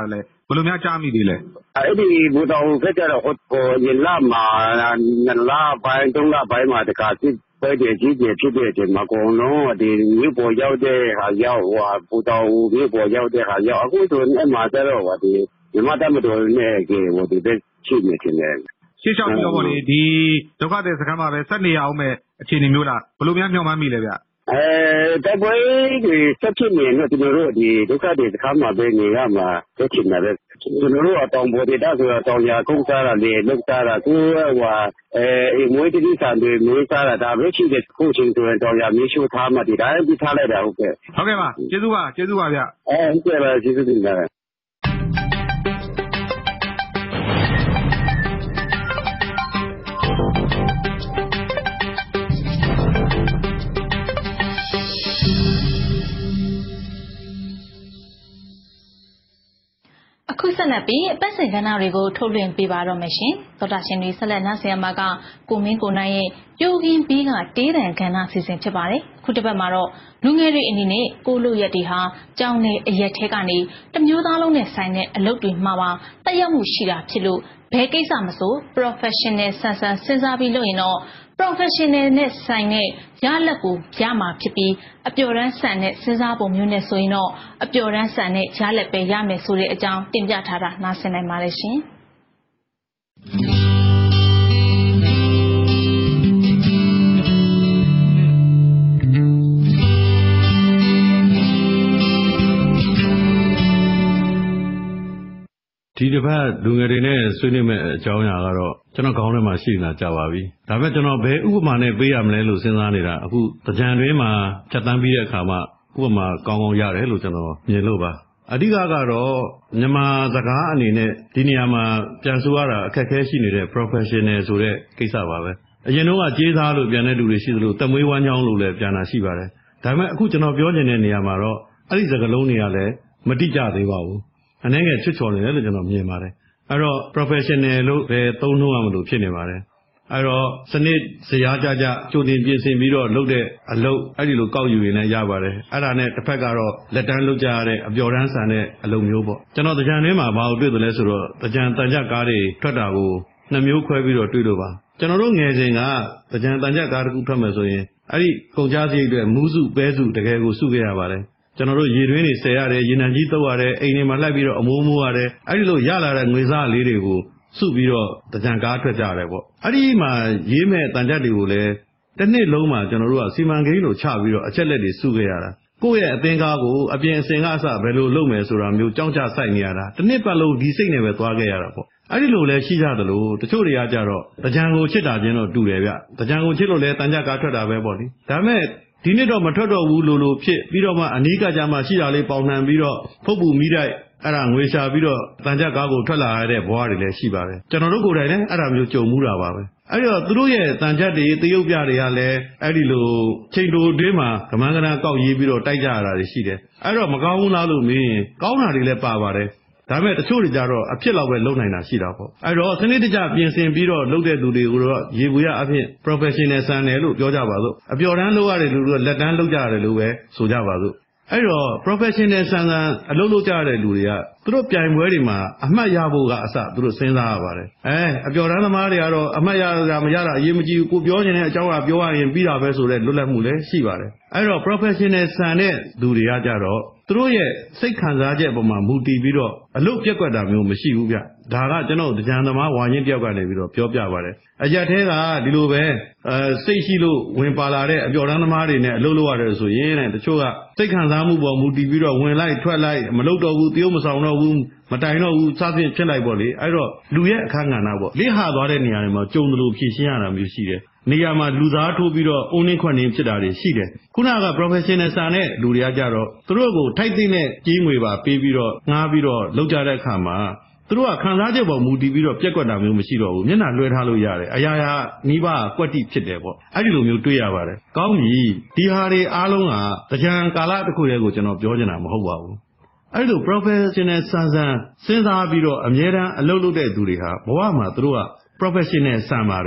ဘယ်လိုများကြားမိသေးလဲအဲ့ဒီဘူတော်ဖက်ကြတော့ဟိုရင်လာမှာလာပိုင်းတုံးလာပိုင်းမှာတကားစစ်ပဲတဲ့ကြီးကြီးဖြစ်တဲ့အချိန်မှာကုန်လုံးဒီမြို့ပေါ်ရောက်တဲ့ဟာရောက်ဟိုဘူတော်မြို့ပေါ်ရောက်တဲ့ဟာရောက်အခုဆိုအဲ့မှာကျတော့ဟိုဒီမြမတမတော်နဲ့ကေဟိုဒီပဲရှိနေတယ်ရှေ့လျှောက်ပြီးတော့ဗောလေဒီဒုက္ခတဲ့စခန်းမှာပဲဆက်နေအောင်မဲ့အခြေအနေမျိုးလားဘယ်လိုများမျှော်မှန်းမိလဲဗျအဲတိုက်ပွဲတွေဆက်ဖြစ်နေတော့ကျွန်တော်တို့ဒီဒုက္ခတွေစခန်းမှာပဲနေရမှာဆက်ချင်တယ်ပဲကျွန်တော်တို့အတောင်ပေါ်ဒေတာဆိုတော့တောင်ရကုန်းစားတာလေလောက်စားတာကိုဟိုအဲမွေးတိဆန်တွေမွေးစားတာဒါပဲရှိတဲ့ခုချင်းဆိုရင်တောင်ရမြေရှိုးထားမှဒီတိုင်းပြီးထားလိုက်တာဟုတ်ကဲ့ဟုတ်ကဲ့ပါကျေးဇူးပါကျေးဇူးပါဗျအဲဟုတ်ကဲ့ပါကျေးဇူးတင်ပါတယ်အခုဆက်လက်ပြီးအပတ်စဉ်ကဏ္ဍတွေကိုထုတ်လွှင့်ပေးပါတော့မယ်ရှင်သောတာရှင်တွေဆက်လက်နားဆင်ရမှာကကိုမင်းကိုနိုင်ရဲ့ပြိုကင်းပြီးကတေးတံကဏ္ဍစီစဉ်ဖြစ်ပါတယ်ခုတစ်ပတ်မှာတော့လူငယ်တွေအနေနဲ့ကိုလို့ရက်တွေဟာကြောင်းနေအရက်ထဲကနေတမျိုးသားလုံးနဲ့ဆိုင်တဲ့အလုပ်တွေမှာပါတက်ရောက်မှုရှိတာဖြစ်လို့ဘယ်ကိစ္စမဆို professional ဆန်ဆန်စဉ်းစားပြီးလုပ်ရင်တော့ professional နဲ့ဆိုင်တဲ့ရလက်ကိုရမှာဖြစ်ပြီးအပျော်တမ်းဆန်တဲ့စဉ်းစားပုံမျိုးနဲ့ဆိုရင်တော့အပျော်တမ်းဆန်တဲ့ရလက်ပဲရမယ်ဆိုတဲ့အကြောင်းတင်ပြထားတာနားဆင်နိုင်ပါတယ်ရှင်ဒီတစ်ပတ်လူငယ်တွေနဲ့ဆွေးနွေးမဲ့အကြောင်းအရာကတော့ကျွန်တော်ခေါင်းထဲမှာရှိနေတာကြာပါပြီ။ဒါပေမဲ့ကျွန်တော်ဘယ်ဥပမာနဲ့ပေးရမလဲလို့စဉ်းစားနေတာအခုကြံတွင်းမှာဖြတ်တန်းပြီးတဲ့အခါမှာဥပမာကောင်းကောင်းရတယ်လို့ကျွန်တော်မြင်လို့ပါ။အဓိကကတော့မြန်မာစကားအနေနဲ့ဒီနေရာမှာပြန်ဆိုရတာအခက်အခဲရှိနေတဲ့ professional ဆိုတဲ့ကိစ္စပါပဲ။အရင်တော့ကကြေးစားလို့ပြန်တဲ့လူတွေရှိသလိုတမွေးဝမ်းချောင်းလို့လည်းပြန်တာရှိပါတယ်။ဒါပေမဲ့အခုကျွန်တော်ပြောနေတဲ့နေရာမှာတော့အဲ့ဒီစကားလုံးတွေကလည်းမတိကျသေးပါဘူး။အနေငယ်ချွတ်ချော်နေတယ်လို့ကျွန်တော်မြင်ပါတယ်အဲ့တော့ professional လို့ပဲသုံးနှုန်းရမလို့ဖြစ်နေပါတယ်အဲ့တော့စနစ်ဇရာကြကြကြိုတင်ပြင်ဆင်ပြီးတော့လုပ်တဲ့အလုပ်အဲ့ဒီလိုကောက်ယူရင်လည်းရပါတယ်အဲ့ဒါနဲ့တစ်ဖက်ကတော့လက်တန်းလုပ်ကြရတဲ့အပျော်တမ်းဆန်တဲ့အလုပ်မျိုးပေါ့ကျွန်တော်တကြံထဲမှာဘာလို့တွေ့တယ်လဲဆိုတော့တကြံတန်ကြကားတွေထွက်တာကိုနှစ်မျိုးခွဲပြီးတော့တွေ့လို့ပါကျွန်တော်တို့ငယ်စဉ်ကတကြံတန်ကြကားတစ်ခုထွက်မယ်ဆိုရင်အဲ့ဒီကုန်ကြစရိတ်တွေမူးစုပဲစုတကယ်ကိုစုခဲ့ရပါတယ်ကျွန်တော်တို့ရေတွင်းတွေဆယ်ရတယ်ရေနံကြီးတုပ်ရတယ်အိမ်တွေမှာလိုက်ပြီးတော့အမိုးမိုးရတယ်အဲ့ဒီလိုရလာတဲ့ငွေစားလေးတွေကိုစုပြီးတော့တကြံကားထွက်ကြရတယ်ပေါ့အဲ့ဒီမှာရေးမဲ့တန်ကြက်တွေကိုလည်းတစ်နှစ်လုံးမှာကျွန်တော်တို့ကစီမံကိန်းလိုချပြီးတော့အချက်လက်တွေစုခဲ့ရတာကိုယ့်ရဲ့အသင်္ကားကိုအပြင်အစင်ကအစဘယ်လိုလုပ်မယ်ဆိုတာမျိုးကြောင်းကြစိုက်နေရတာတစ်နှစ်ပတ်လုံးဒီစိတ်နဲ့ပဲသွားခဲ့ရတာပေါ့အဲ့ဒီလိုလဲရှိကြသလိုတချို့တွေကကြတော့တကြံကိုချစ်တာချင်းတော့တူတယ်ဗျတကြံကိုချစ်လို့လဲတန်ကြက်ကားထွက်တာပဲပေါ့လေဒါပေမဲ့ဒီနေ့တော့မထွက်တော့ဘူးလို့လို့ဖြစ်ပြီးတော့မှအနီးကကြမှာရှိတာလေးပေါင်နှံပြီးတော့ဖုတ်ပူမိတိုက်အဲ့ဒါငွေရှာပြီးတော့တန်ကြက်ကားကိုထွက်လာရတဲ့ဘဝတွေလည်းရှိပါတယ်ကျွန်တော်တို့ကိုယ်တိုင်လည်းအဲ့ဒါမျိုးကြုံမှုတာပါပဲအဲ့တော့သူတို့ရဲ့တန်ကြက်တွေတရုပ်ပြတွေကလည်းအဲ့ဒီလိုချိန်တိုတွင်းမှာကမန်းကနာကောက်ရေးပြီးတော့တိုက်ကြရတာတွေရှိတယ်အဲ့တော့မကောင်းဘူးလားလို့မင်းကောင်းတာတွေလည်းပါပါတယ်ဒါပေမဲ့တချို့တွေကြတော့အဖြစ်လောက်ပဲလုပ်နိုင်တာရှိတာပေါ့အဲ့တော့စနစ်တကျပြင်ဆင်ပြီးတော့လုပ်တဲ့သူတွေကိုတော့ရေဘူးရအဖြစ် professional ဆန်တယ်လို့ပြောကြပါစို့အပျော်တမ်းလုပ်ရတယ်လို့လက်တန်းလုပ်ကြရတယ်လို့ပဲဆိုကြပါစို့အဲ့တော့ professional ဆန်ဆန်အလုပ်လုပ်ကြတဲ့လူတွေကသူတို့ပြိုင်ပွဲတွေမှာအမှတ်ရဖို့ကအစသူတို့စဉ်းစားရပါတယ်အဲအပျော်တမ်းသမားတွေကတော့အမှတ်ရတာမရတာအရေးမကြီးဘူးကိုပြောနေတဲ့အကြောင်းကပြောရရင်ပြီးတာပဲဆိုတဲ့လွတ်လပ်မှုလည်းရှိပါတယ်အဲ့တော့ professional ဆန်တဲ့သူတွေကကြတော့သူတို့ရဲ့စိတ်ခံစားချက်အပေါ်မှာမူတည်ပြီးတော့အလုပ်ပြက်ကွက်တာမျိုးမရှိဘူးဗျဒါကကျွန်တော်တရားသမားဝါရင်းတယောက်ကနေပြီးတော့ပြောပြပါတယ်အရက်သေးကဒီလိုပဲအဲစိတ်ရှိလို့ဝင်ပါလာတဲ့အပျော်တမ်းသမားတွေနဲ့အလုပ်လုပ်ရတယ်ဆိုရင်တဲ့တချို့ကစိတ်ခံစားမှုပေါ်မူတည်ပြီးတော့ဝင်လိုက်ထွက်လိုက်မလုပ်တော့ဘူးတရုပ်မဆောင်တော့ဘူးမတိုင်တော့ဘူးစသဖြင့်ဖြစ်လိုက်ပေါ့လေအဲ့တော့လူရဲ့အခန်းကဏ္ဍပေါ့လိဟာသွားတဲ့နေရာတွေမှာကြုံတယ်လို့ဖြည့်ရှင်းရတာမျိုးရှိတယ်နေရာမှာလူသားထိုးပြီးတော့အုံနှင်းခွက်နှင်းဖြစ်တာတွေရှိတယ်ခုနက professional ဆန်တဲ့လူတွေကကြတော့သူတို့ကိုထိုက်သိတဲ့ကြီးငွေပါပေးပြီးတော့ငှားပြီးတော့လုပ်ကြတဲ့အခါမှာသူတို့ကခံစားချက်ပေါ်မူတည်ပြီးတော့ပြက်ကွက်တာမျိုးမရှိတော့ဘူးမျက်နှာလွှဲထားလို့ရတယ်အရာရာနီးပါးကွက်တိဖြစ်တယ်ပေါ့အဲ့ဒီလိုမျိုးတွေ့ရပါတယ်ကောင်းပြီဒီဟာတွေအားလုံးကကြံကာလတစ်ခုတည်းကိုကျွန်တော်ပြောချင်တာမဟုတ်ပါဘူးအဲ့လို professional ဆန်ဆန်စဉ်းစားပြီးတော့အမြဲတမ်းအလုပ်လုပ်တဲ့သူတွေဟာဘဝမှာသူတို့က professional ဆန်ပါတယ်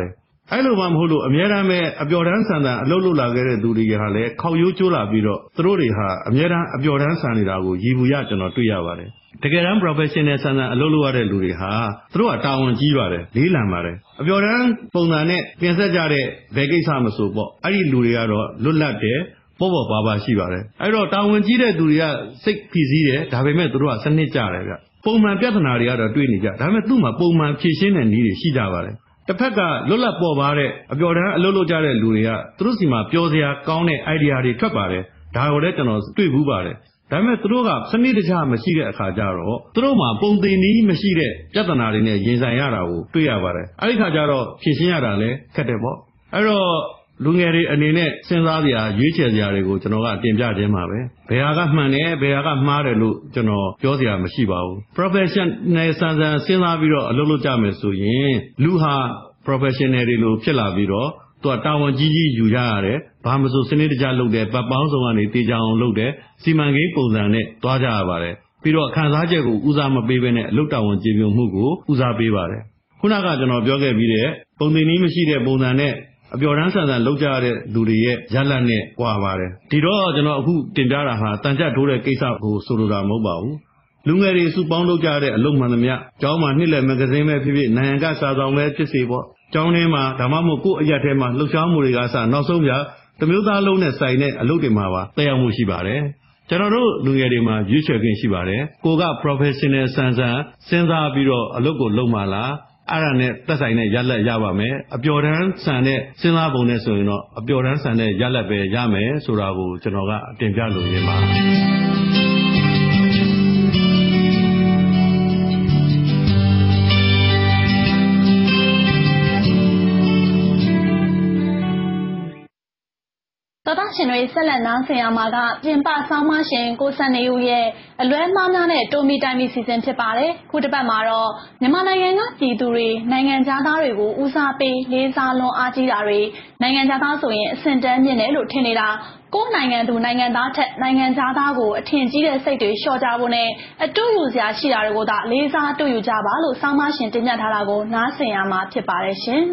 အဲ့လိုမှမဟုတ်လို့အများအားမဲ့အပျော်တမ်းဆန်ဆန်အလုပ်လုပ်လာခဲ့တဲ့သူတွေကလည်းခေါက်ရိုးကျိုးလာပြီးတော့သူတို့တွေဟာအများအားအပျော်တမ်းဆန်နေတာကိုရည်ဘူးရကျွန်တော်တွေ့ရပါတယ်တကယ်တမ်း professional ဆန်ဆန်အလုပ်လုပ်ရတဲ့လူတွေဟာသူတို့ကတာဝန်ကြီးပါတယ်လေးလံပါတယ်အပျော်တမ်းပုံစံနဲ့ပြင်ဆက်ကြတဲ့ဘယ်ကိစ္စမဆိုပေါ့အဲ့ဒီလူတွေကတော့လွတ်လပ်တယ်ပေါ်ပေါ်ပါပါရှိပါတယ်အဲ့တော့တာဝန်ကြီးတဲ့သူတွေကစိတ်ဖိစီးတယ်ဒါပေမဲ့သူတို့ကစနစ်ကြတယ်ဗျပုံမှန်ပြဿနာတွေကတော့တွေ့နေကြဒါပေမဲ့သူ့မှာပုံမှန်ဖြေရှင်းတဲ့နည်းတွေရှိကြပါတယ်တစ်ဖက်ကလွတ်လပ်ပေါ်ပါတဲ့အပျော်တမ်းအလုပ်လုပ်ကြတဲ့လူတွေကသူတို့စီမှာပျော်စရာကောင်းတဲ့ idea တွေထွက်ပါတယ်ဒါကိုလည်းကျွန်တော်တွေ့ဘူးပါတယ်ဒါပေမဲ့သူတို့ကစနစ်တကျမရှိတဲ့အခါကျတော့သူတို့မှာပုံသင်နည်းမရှိတဲ့ပြဿနာတွေနဲ့ရင်ဆိုင်ရတာကိုတွေ့ရပါတယ်အဲ့ဒီခါကျတော့ဖြေရှင်းရတာလည်းခက်တယ်ပေါ့အဲ့တော့လူငယ်တွေအနေနဲ့စဉ်းစားစရာရွေးချယ်စရာတွေကိုကျွန်တော်ကတင်ပြခြင်းပါပဲဘယ်ဟာကမှန်တယ်ဘယ်ဟာကမှားတယ်လို့ကျွန်တော်ပြောစရာမရှိပါဘူး professional ဆန်းဆန်းစဉ်းစားပြီးတော့အလုပ်လုပ်ကြမယ်ဆိုရင်လူဟာ professional တွေလို့ဖြစ်လာပြီးတော့သူကတာဝန်ကြီးကြီးယူရရတယ်ဘာမှမဆိုစနစ်တကျလုပ်တယ်ပတ်ပေါင်းဆောင်ကနေတေချာအောင်လုပ်တယ်စီမံကိန်းပုံစံနဲ့တွားကြရပါတယ်ပြီးတော့ခံစားချက်ကိုဦးစားမပေးဘဲနဲ့အလုပ်တာဝန်ကျေပြွန်မှုကိုဦးစားပေးပါတယ်ခုနကကျွန်တော်ပြောခဲ့ပြီးတဲ့ပုံသင်နည်းမရှိတဲ့ပုံစံနဲ့အပျော်တမ်းဆန်ဆန်လုပ်ကြရတဲ့လူတွေရဲ့ရလတ်နဲ့ကွာပါတယ်ဒီတော့ကျွန်တော်အခုတင်ပြတာဟာတန်ကြပ်ထိုးတဲ့ကိစ္စကိုဆိုလိုတာမဟုတ်ပါဘူးလူငယ်တွေစုပေါင်းလုပ်ကြတဲ့အလုပ်မှန်သမျှကျောင်းမှာနှစ်လည်မဂ္ဂဇင်းပဲဖြစ်ဖြစ်နိုင်ငံကစာဆောင်ပဲဖြစ်စေပေါ့ကျောင်းထဲမှာဒါမှမဟုတ်ကိုယ့်အရက်ထဲမှာလှုပ်ရှားမှုတွေကစနောက်ဆုံးပြတမျိုးသားလုံးနဲ့ဆိုင်တဲ့အလုပ်တွေမှာပါတက်ရောက်မှုရှိပါတယ်ကျွန်တော်တို့လူငယ်တွေမှာရွေးချယ်ခွင့်ရှိပါတယ်ကိုက professional ဆန်ဆန်စဉ်းစားပြီးတော့အလုပ်ကိုလုပ်မှလားအဲ့ဒါနဲ့သက်ဆိုင်တဲ့ရလတ်ရပါမယ်အပျော်တမ်းဆန်တဲ့စဉ်းစားပုံနဲ့ဆိုရင်တော့အပျော်တမ်းဆန်တဲ့ရလတ်ပဲရမယ်ဆိုတာကိုကျွန်တော်ကတင်ပြလိုရင်းပါတော်တော်ရှင်တွေဆက်လက်နားဆင်ရမှာကပြင်ပဆောင်းမရှင်ကိုစံနေဦးရဲ့အလွဲမှားများနဲ့တိုမီတိုင်မီစီစဉ်ဖြစ်ပါတယ်ခုတစ်ပတ်မှာတော့မြန်မာနိုင်ငံကပြည်သူတွေနိုင်ငံသားတွေကိုဦးစားပေးလေးစားလွန်အားကြီးတာတွေနိုင်ငံသားဆိုရင်အဆင့်တန်းမြင့်တယ်လို့ထင်နေတာကိုယ်နိုင်ငံသူနိုင်ငံသားထက်နိုင်ငံသားကိုအထင်ကြီးတဲ့စိတ်တွေလျှော့ကြဖို့နဲ့အတူယူစရာရှိတာတွေကိုသာလေးစားတူယူကြပါလို့ဆောင်းမရှင်တင်ပြထားတာကိုနားဆင်ရမှာဖြစ်ပါတယ်ရှင်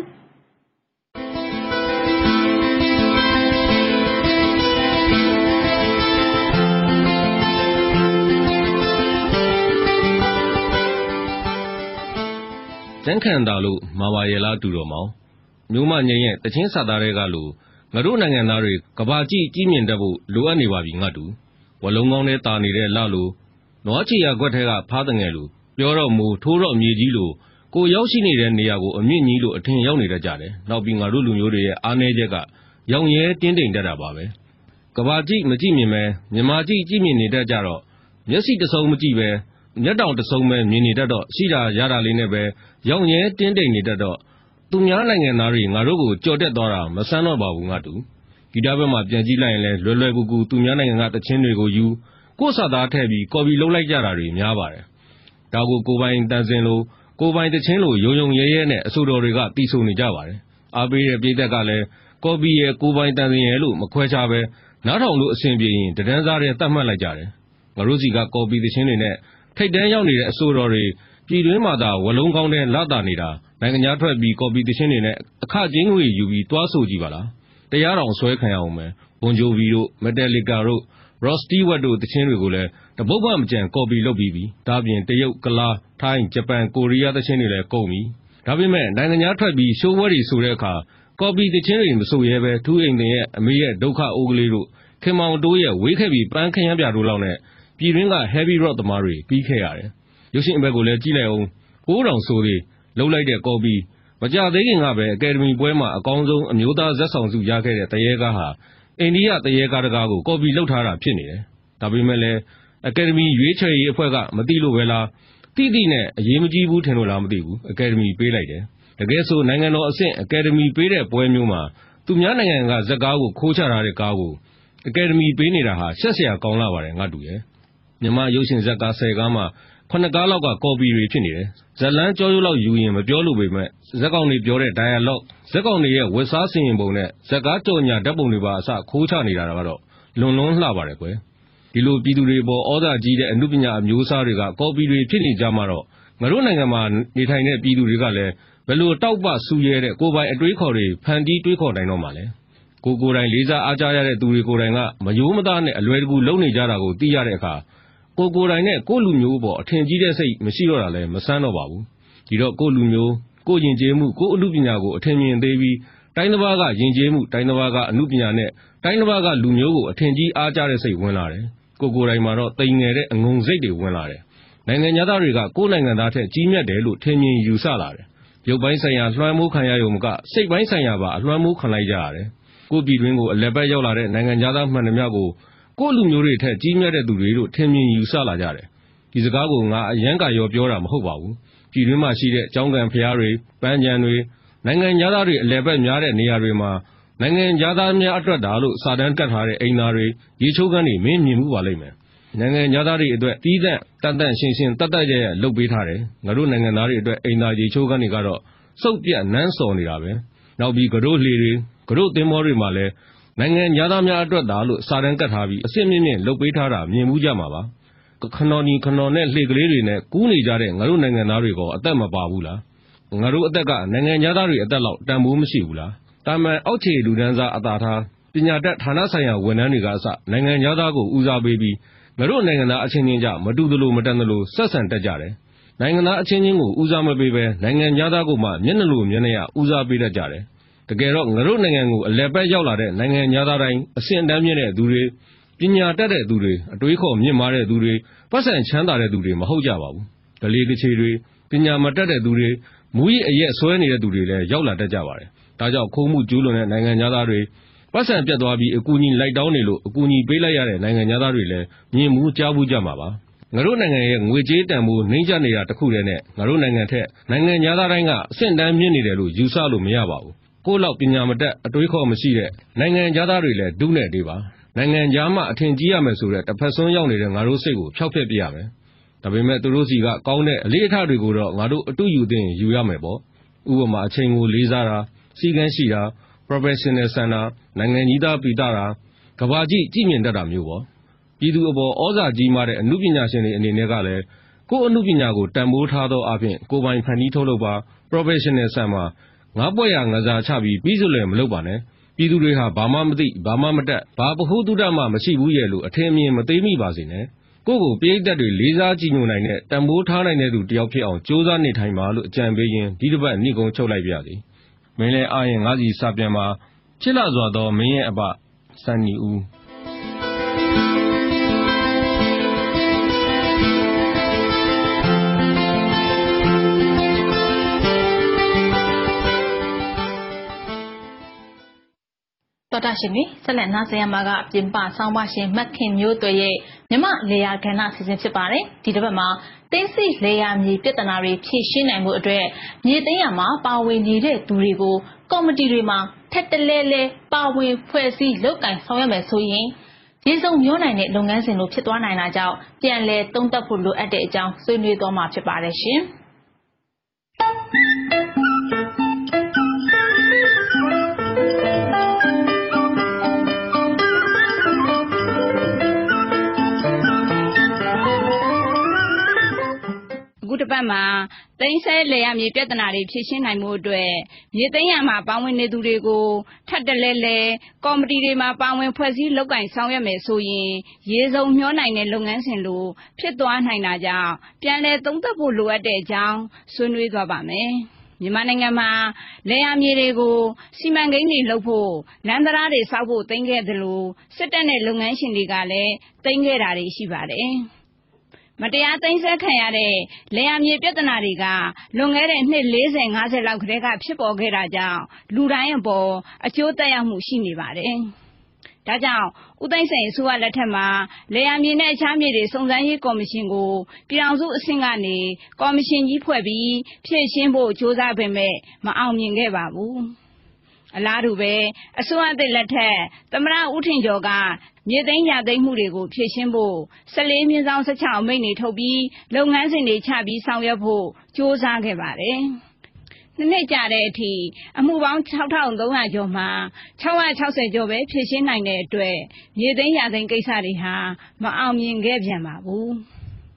ကျန်းခံတာလို့မာပါရလားတူတော်မောင်မျိုးမငိမ့်ရဲ့တချင်းစာသားတွေကလို့ငါတို့နိုင်ငံသားတွေကဘာကြည့်ကြီးမြင်တတ်ဖို့လိုအပ်နေပါပြီငါတူဝလုံးကောင်းနဲ့တာနေတဲ့လှလို့နွားချီရခွက်ထဲကဖားတငယ်လို့ပြောတော့မူထိုးတော့မြေကြီးလို့ကိုရောက်ရှိနေတဲ့နေရာကိုအမြင့်ကြီးလို့အထင်ရောက်နေတတ်ကြတယ်နောက်ပြီးငါတို့လူမျိုးတွေရဲ့အားနည်းချက်ကရောင်ရဲတင်းတိမ်တတ်တာပါပဲကဘာကြည့်မကြည့်မြင်မဲမြန်မာကြည့်ကြည့်မြင်နေတတ်ကြတော့မျက်စိတစုံမကြည့်ပဲမျက်တောင်တစုံပဲမြင်နေတတ်တော့ရှိတာရတာလေးနဲ့ပဲရောင်ရဲတင်းတိမ်နေတတ်တော့သူများနိုင်ငံသားတွေငါတို့ကိုကြော်တက်သွားတာမဆန်းတော့ပါဘူးငါတူဂီတဘက်မှာပြန်ကြည့်လိုက်ရင်လဲလွယ်လွယ်ကူကူသူများနိုင်ငံကတချင်းတွေကိုယူကိုယ့်စာသားထည့်ပြီးကော်ပီလုပ်လိုက်ကြတာတွေများပါတယ်ဒါကိုကိုပိုင်တန်စင်လို့ကိုပိုင်တချင်းလို့ယုံယုံရဲရဲနဲ့အဆိုတော်တွေကတီးဆိုနေကြပါတယ်အားပေးတဲ့ပြည်သက်ကလည်းကော်ပီရဲ့ကိုပိုင်တန်စင်ရဲ့လို့မခွဲခြားပဲနားထောင်လို့အဆင်ပြေရင်တဒန်းစားတဲ့တတ်မှတ်လိုက်ကြတယ်ငါတို့စီကကော်ပီတချင်းတွေနဲ့ထိတ်တန်းရောက်နေတဲ့အဆိုတော်တွေပြည်တွင်းမှာသာဝလုံးကောင်းတဲ့လာတာနေတာနိုင်ငံခြားထွက်ပြီးကော်ပီတချင်းတွေနဲ့အခကျင်းငွေယူပြီးတွားဆိုကြည့်ပါလားတရားတော်ဆွဲခံရအောင်မယ်ဘွန်ဂျိုဗီတို့မက်တယ်လီကာတို့ရော့စတီဝတ်တို့တချင်းတွေကိုလည်းတပုတ်မှမကြံကော်ပီလုပ်ပြီးပြီဒါပြင်တရုတ်ကလားထိုင်းဂျပန်ကိုရီးယားတချင်းတွေလည်းကုန်ပြီဒါပေမဲ့နိုင်ငံခြားထွက်ပြီးရှိုးဝဲတွေဆိုတဲ့အခါကော်ပီတချင်းတွေမဆိုရဲပဲထူးအိမ်တင်ရဲ့အမေရဲ့ဒုက္ခအိုးကလေးတို့ခင်မောင်တိုးရဲ့ဝေးခဲ့ပြီးပန်းခရမ်းပြတို့လောက်နဲ့ပြည်တွင်းက heavy rock သမားတွေပြီးခဲ့ရတယ်ရုပ်ရှင်ဘက်ကိုလည်းကြည့်လိုက်အောင်ကိုးတောင်ဆိုသေးလှုပ်လိုက်တဲ့ကော်ပီမကြသေးခင်ကပဲအကယ်ဒမီပွဲမှာအကောင်းဆုံးအမျိုးသားဇက်ဆောင်ဆုရခဲ့တဲ့တရေကားဟာအိန္ဒိယတရေကားတကားကိုကော်ပီလုပ်ထားတာဖြစ်နေတယ်ဒါပေမဲ့လည်းအကယ်ဒမီရွေးချယ်ရေးအဖွဲ့ကမသိလို့ပဲလားတိတိနဲ့အရေးမကြီးဘူးထင်လို့လားမသိဘူးအကယ်ဒမီပေးလိုက်တယ်တကယ်ဆိုနိုင်ငံတော်အဆင့်အကယ်ဒမီပေးတဲ့ပွဲမျိုးမှာသူများနိုင်ငံကဇက်ကားကိုခိုးချထားတဲ့ကားကိုအကယ်ဒမီပေးနေတာဟာရှက်စရာကောင်းလာပါတယ်ငါတူရဲ့မြန်မာရုပ်ရှင်ဇက်ကားဆယ်ကားမှာခုနှစ်ကားလောက်ကကော်ပီတွေဖြစ်နေတယ်ဇက်လန်းကြောရိုးလောက်ယူရင်မပြောလို့ပေမဲ့ဇက်ကောင်တွေပြောတဲ့ dialogue ဇက်ကောင်တွေရဲ့ဝက်စားစင်ရင်ပုံနဲ့ဇက်ကားကြော်ညာဓာတ်ပုံတွေပါအစခိုးချနေတာကတော့လွန်လွန်းလှပါတယ်ကွယ်ဒီလိုပြည်သူတွေပေါ်ဩဇာကြီးတဲ့အမှုပညာအမျိုးအစားတွေကကော်ပီတွေဖြစ်နေကြမှာတော့ငါတို့နိုင်ငံမှာနေထိုင်တဲ့ပြည်သူတွေကလည်းဘယ်လိုတောက်ပဆူရဲတဲ့ကိုယ်ပိုင်အတွေးခေါ်တွေဖန်တီးတွေးခေါ်နိုင်တော့မှာလဲကိုကိုယ်တိုင်လေးစားအားကြရတဲ့သူတွေကိုယ်တိုင်ကမယိုးမသားနဲ့အလွယ်တကူလုံနေကြတာကိုသိရတဲ့အခါကိုကိုယ်တိုင်နဲ့ကိုလူမျိုးပေါ်အထင်ကြီးတဲ့စိတ်မရှိတော့တာလဲမဆန်းတော့ပါဘူးဒီတော့ကိုလူမျိုးကိုယဉ်ကျေးမှုကိုအမှုပညာကိုအထင်မြင်သေးပြီးတိုင်းတစ်ပါးကယဉ်ကျေးမှုတိုင်းတစ်ပါးကအမှုပညာနဲ့တိုင်းတစ်ပါးကလူမျိုးကိုအထင်ကြီးအားကြတဲ့စိတ်ဝင်လာတယ်ကိုကိုယ်တိုင်မှာတော့တိမ်ငယ်တဲ့အငုံစိတ်တွေဝင်လာတယ်နိုင်ငံသားတွေကကိုယ်နိုင်ငံသားထက်ကြီးမြတ်တယ်လို့ထင်မြင်ယူဆလာတယ်ရုပ်ပိုင်းဆိုင်ရာလွှမ်းမိုးခံရရုံမကစိတ်ပိုင်းဆိုင်ရာပါအလွှမ်းမိုးခံလိုက်ကြရတယ်ကိုပြည်တွင်းကိုအလဲပတ်ရောက်လာတဲ့နိုင်ငံသားမှန်သမျှကိုကိုလူမျိုးတွေထက်ကြီးမြတ်တဲ့သူတွေလို့ထင်မြင်ယူဆလာကြတယ်ဒီစကားကိုငါအရန်ကရောပြောတာမဟုတ်ပါဘူးပြည်တွင်းမှာရှိတဲ့ကျောင်းကန်ဖျားတွေပန်းချံတွေနိုင်ငံသားတွေအလဲပတ်များတဲ့နေရာတွေမှာနိုင်ငံသားများအတွက်ဒါလို့စာတမ်းကတ်ထားတဲ့အိမ်သားတွေရေချိုးခန်းတွေမင်းမြင်မှုပါလိမ့်မယ်နိုင်ငံသားတွေအတွက်တီးသန့်တတ်တန့်ရှင်းရှင်းတတ်တတ်ရရလုပ်ပေးထားတယ်ငါတို့နိုင်ငံသားတွေအတွက်အိမ်သားရေချိုးခန်းတွေကတော့စုပ်ပြတ်နန်းစော်နေတာပဲနောက်ပြီးကတို့လှေတွေကတို့သင်္ဘောတွေမှာလည်းနိုင်ငံသားများအတွက်ဒါလို့စာတမ်းကတ်ထားပြီးအစစ်မြင့်မြင့်လုပ်ပေးထားတာမြင်မှုကြမှာပါခနော်နီခနော်နဲ့လှေကလေးတွေနဲ့ကူးနေကြတဲ့ငါတို့နိုင်ငံသားတွေကအသက်မပါဘူးလားငါတို့အသက်ကနိုင်ငံသားတွေအသက်လောက်တန်ဖိုးမရှိဘူးလားတာမန်အောက်ခြေလူဒန်းစားအသာထားပညာတတ်ဌာနဆိုင်ရာဝန်ထမ်းတွေကအစနိုင်ငံသားကိုဦးစားပေးပြီးငါတို့နိုင်ငံသားအချင်းချင်းကြမတူသလိုမတန်သလိုဆက်ဆံတတ်ကြတယ်နိုင်ငံသားအချင်းချင်းကိုဦးစားမပေးဘဲနိုင်ငံသားကိုမှမျက်နှာလိုမျက်နှာရဦးစားပေးတတ်ကြတယ်တကယ်တော့ငါတို့နိုင်ငံကိုအလဲပတ်ရောက်လာတဲ့နိုင်ငံသားတိုင်းအဆင့်တန်းမြင့်တဲ့သူတွေပညာတတ်တဲ့သူတွေအတွေးခေါ်မြင့်မားတဲ့သူတွေပတ်စံချမ်းသာတဲ့သူတွေမဟုတ်ကြပါဘူးဒလေကချေတွေပညာမတတ်တဲ့သူတွေမူရအရက်ဆွဲနေတဲ့သူတွေလည်းရောက်လာတတ်ကြပါတယ်ဒါကြောင့်ခိုးမှုကျူးလွန်တဲ့နိုင်ငံသားတွေပတ်စံပြတ်သွားပြီးအကူအညီလိုက်တောင်းနေလို့အကူအညီပေးလိုက်ရတဲ့နိုင်ငံသားတွေလည်းမြင်မှုကြားမှုကြမှာပါငါတို့နိုင်ငံရဲ့ငွေကြေးတန်ဖိုးနှိမ့်ကျနေတာတခုတည်းနဲ့ငါတို့နိုင်ငံထက်နိုင်ငံသားတိုင်းကအဆင့်တန်းမြင့်နေတယ်လို့ယူဆလို့မရပါဘူးကိုယ့်လောက်ပညာမတတ်အတွေးခေါ်မရှိတဲ့နိုင်ငံသားတွေလည်းဒုနဲ့တေးပါနိုင်ငံသားမှအထင်ကြီးရမယ်ဆိုတဲ့တစ်ဖက်စွန်းရောက်နေတဲ့ငါတို့စိတ်ကိုဖျောက်ဖျက်ပြရမယ်ဒါပေမဲ့သူတို့စီကကောင်းတဲ့အလေးအထားတွေကိုတော့ငါတို့အတူယူသင့်ယူရမယ်ပေါ့ဥပမာအချိန်ကိုလေးစားတာစီကန်းရှိတာ professional ဆန်တာနိုင်ငံကြီးသားပိတာတာကဘာကြီးကြည်မြင်တတ်တာမျိုးပေါ့ပြည်သူအပေါ်ဩဇာကြီးမားတဲ့အမှုပညာရှင်တွေအနေနဲ့ကလည်းကိုယ့်အမှုပညာကိုတန်ဖိုးထားသောအပြင်ကိုယ်ပိုင်ဖန်တီးထုတ်လုပ်ပါ professional ဆန်မှာငါးပွက်ရငါးစားချပြီးပြီးဆိုလည်းမလုပ်ပါနဲ့ပြည်သူတွေဟာဘာမှမသိဘာမှမတတ်ဘာပဟုသုတမှမရှိဘူးရဲ့လို့အထင်အမြင်မသေးမိပါစေနဲ့ကိုယ့်ကိုပြည်သက်တွေလေးစားကြည်ညိုနိုင်တဲ့တန်ဖိုးထားနိုင်တဲ့သူတယောက်ဖြစ်အောင်ကြိုးစားနေထိုင်ပါလို့အကြံပေးရင်းဒီတစ်ပတ်နှိကုံချုပ်လိုက်ပါရစေမင်းလည်းအားရင်ငါးစီစာပြန်မှာချစ်လာစွာသောမင်းရဲ့အပစံနီဦးတော်တာရှင်တွေဆက်လက်နားဆင်ရမှာကပြင်ပဆောင်းပါရှင်မက်ခင်မျိုးတွေရဲ့မြမလေယာကဏ္ဍစီစဉ်ဖြစ်ပါတယ်ဒီတစ်ပတ်မှာတင်းစီလေယာမြေပြဿနာတွေဖြေရှင်းနိုင်မှုအတွက်မြေသိမ်းရမှာပါဝင်နေတဲ့သူတွေကိုကော်မတီတွေမှာထက်တလဲလဲပါဝင်ဖွဲ့စည်းလုပ်ကင်ဆောင်ရွက်မယ်ဆိုရင်ရေစုံမျောနိုင်တဲ့လုပ်ငန်းစဉ်လိုဖြစ်သွားနိုင်တာကြောင့်ပြန်လည်သုံးသပ်ဖို့လိုအပ်တဲ့အကြောင်းဆွေးနွေးသွားမှာဖြစ်ပါတယ်ရှင်အခုတစ်ပတ်မှာသိန်းဆဲလေရမြေပြဿနာတွေဖြေရှင်းနိုင်မှုအတွက်မြေသိမ်းရမှာပါဝင်နေသူတွေကိုထပ်တလဲလဲကော်မတီတွေမှာပါဝင်ဖွဲ့စည်းလုပ်ကင်ဆောင်ရွက်မယ်ဆိုရင်ရေစုံမျောနိုင်တဲ့လုပ်ငန်းစဉ်လိုဖြစ်သွားနိုင်တာကြောင့်ပြန်လည်သုံးသပ်ဖို့လိုအပ်တဲ့အကြောင်းဆွေးနွေးသွားပါမယ်မြန်မာနိုင်ငံမှာလေယာမြေတွေကိုစီမံကိန်းတွေလုပ်ဖို့လမ်းတရားတွေစောက်ဖို့သိမ်းခဲ့သလိုစစ်တပ်နဲ့လုပ်ငန်းရှင်တွေကလည်းသိမ်းခဲ့တာတွေရှိပါတယ်မတရားသိမ်းဆည်းခံရတဲ့လေယာမြေပြဿနာတွေကလွန်ခဲ့တဲ့နှစ်၄၀ ၅၀လောက်ကတည်းကဖြစ်ပေါ်ခဲ့တာကြောင့်လူတိုင်းအပေါ်အကျိုးသက်ရောက်မှုရှိနေပါတယ်။ဒါကြောင့်ဦးသိန်းစိန်အစိုးရလက်ထက်မှာလေယာမြေနဲ့အခြားမြေတွေစုံစမ်းရေးကော်မရှင်ကိုပြည်ထောင်စုအဆင့်ကနေကော်မရှင်ကြီးဖွဲ့ပြီးဖြည့်ရှင်းဖို့ကြိုးစားပေမဲ့မအောင်မြင်ခဲ့ပါဘူး။အလားတူပဲအစိုးရသစ်လက်ထက်သမ္မတဦးထင်ကျော်ကမြေသိမ်းရသိမ်းမှုတွေကိုဖြည့်ရှင်းဖို့၁၄မြင်းဆောင်၁၆အမိန့်တွေထုတ်ပြီးလုပ်ငန်းစဉ်တွေချပြီးဆောင်ရွက်ဖို့ကြိုးစားခဲ့ပါတယ်။နှစ်နှစ်ကြာတဲ့အထိအမှုပေါင်း၆ထောင်သုံးရာကျော်မှာ၆၆၀ကျော်ပဲဖြည့်ရှင်းနိုင်တဲ့အတွက်မြေသိမ်းရသိမ်းကိစ္စတွေဟာမအောင်မြင်ခဲ့ပြန်ပါဘူး။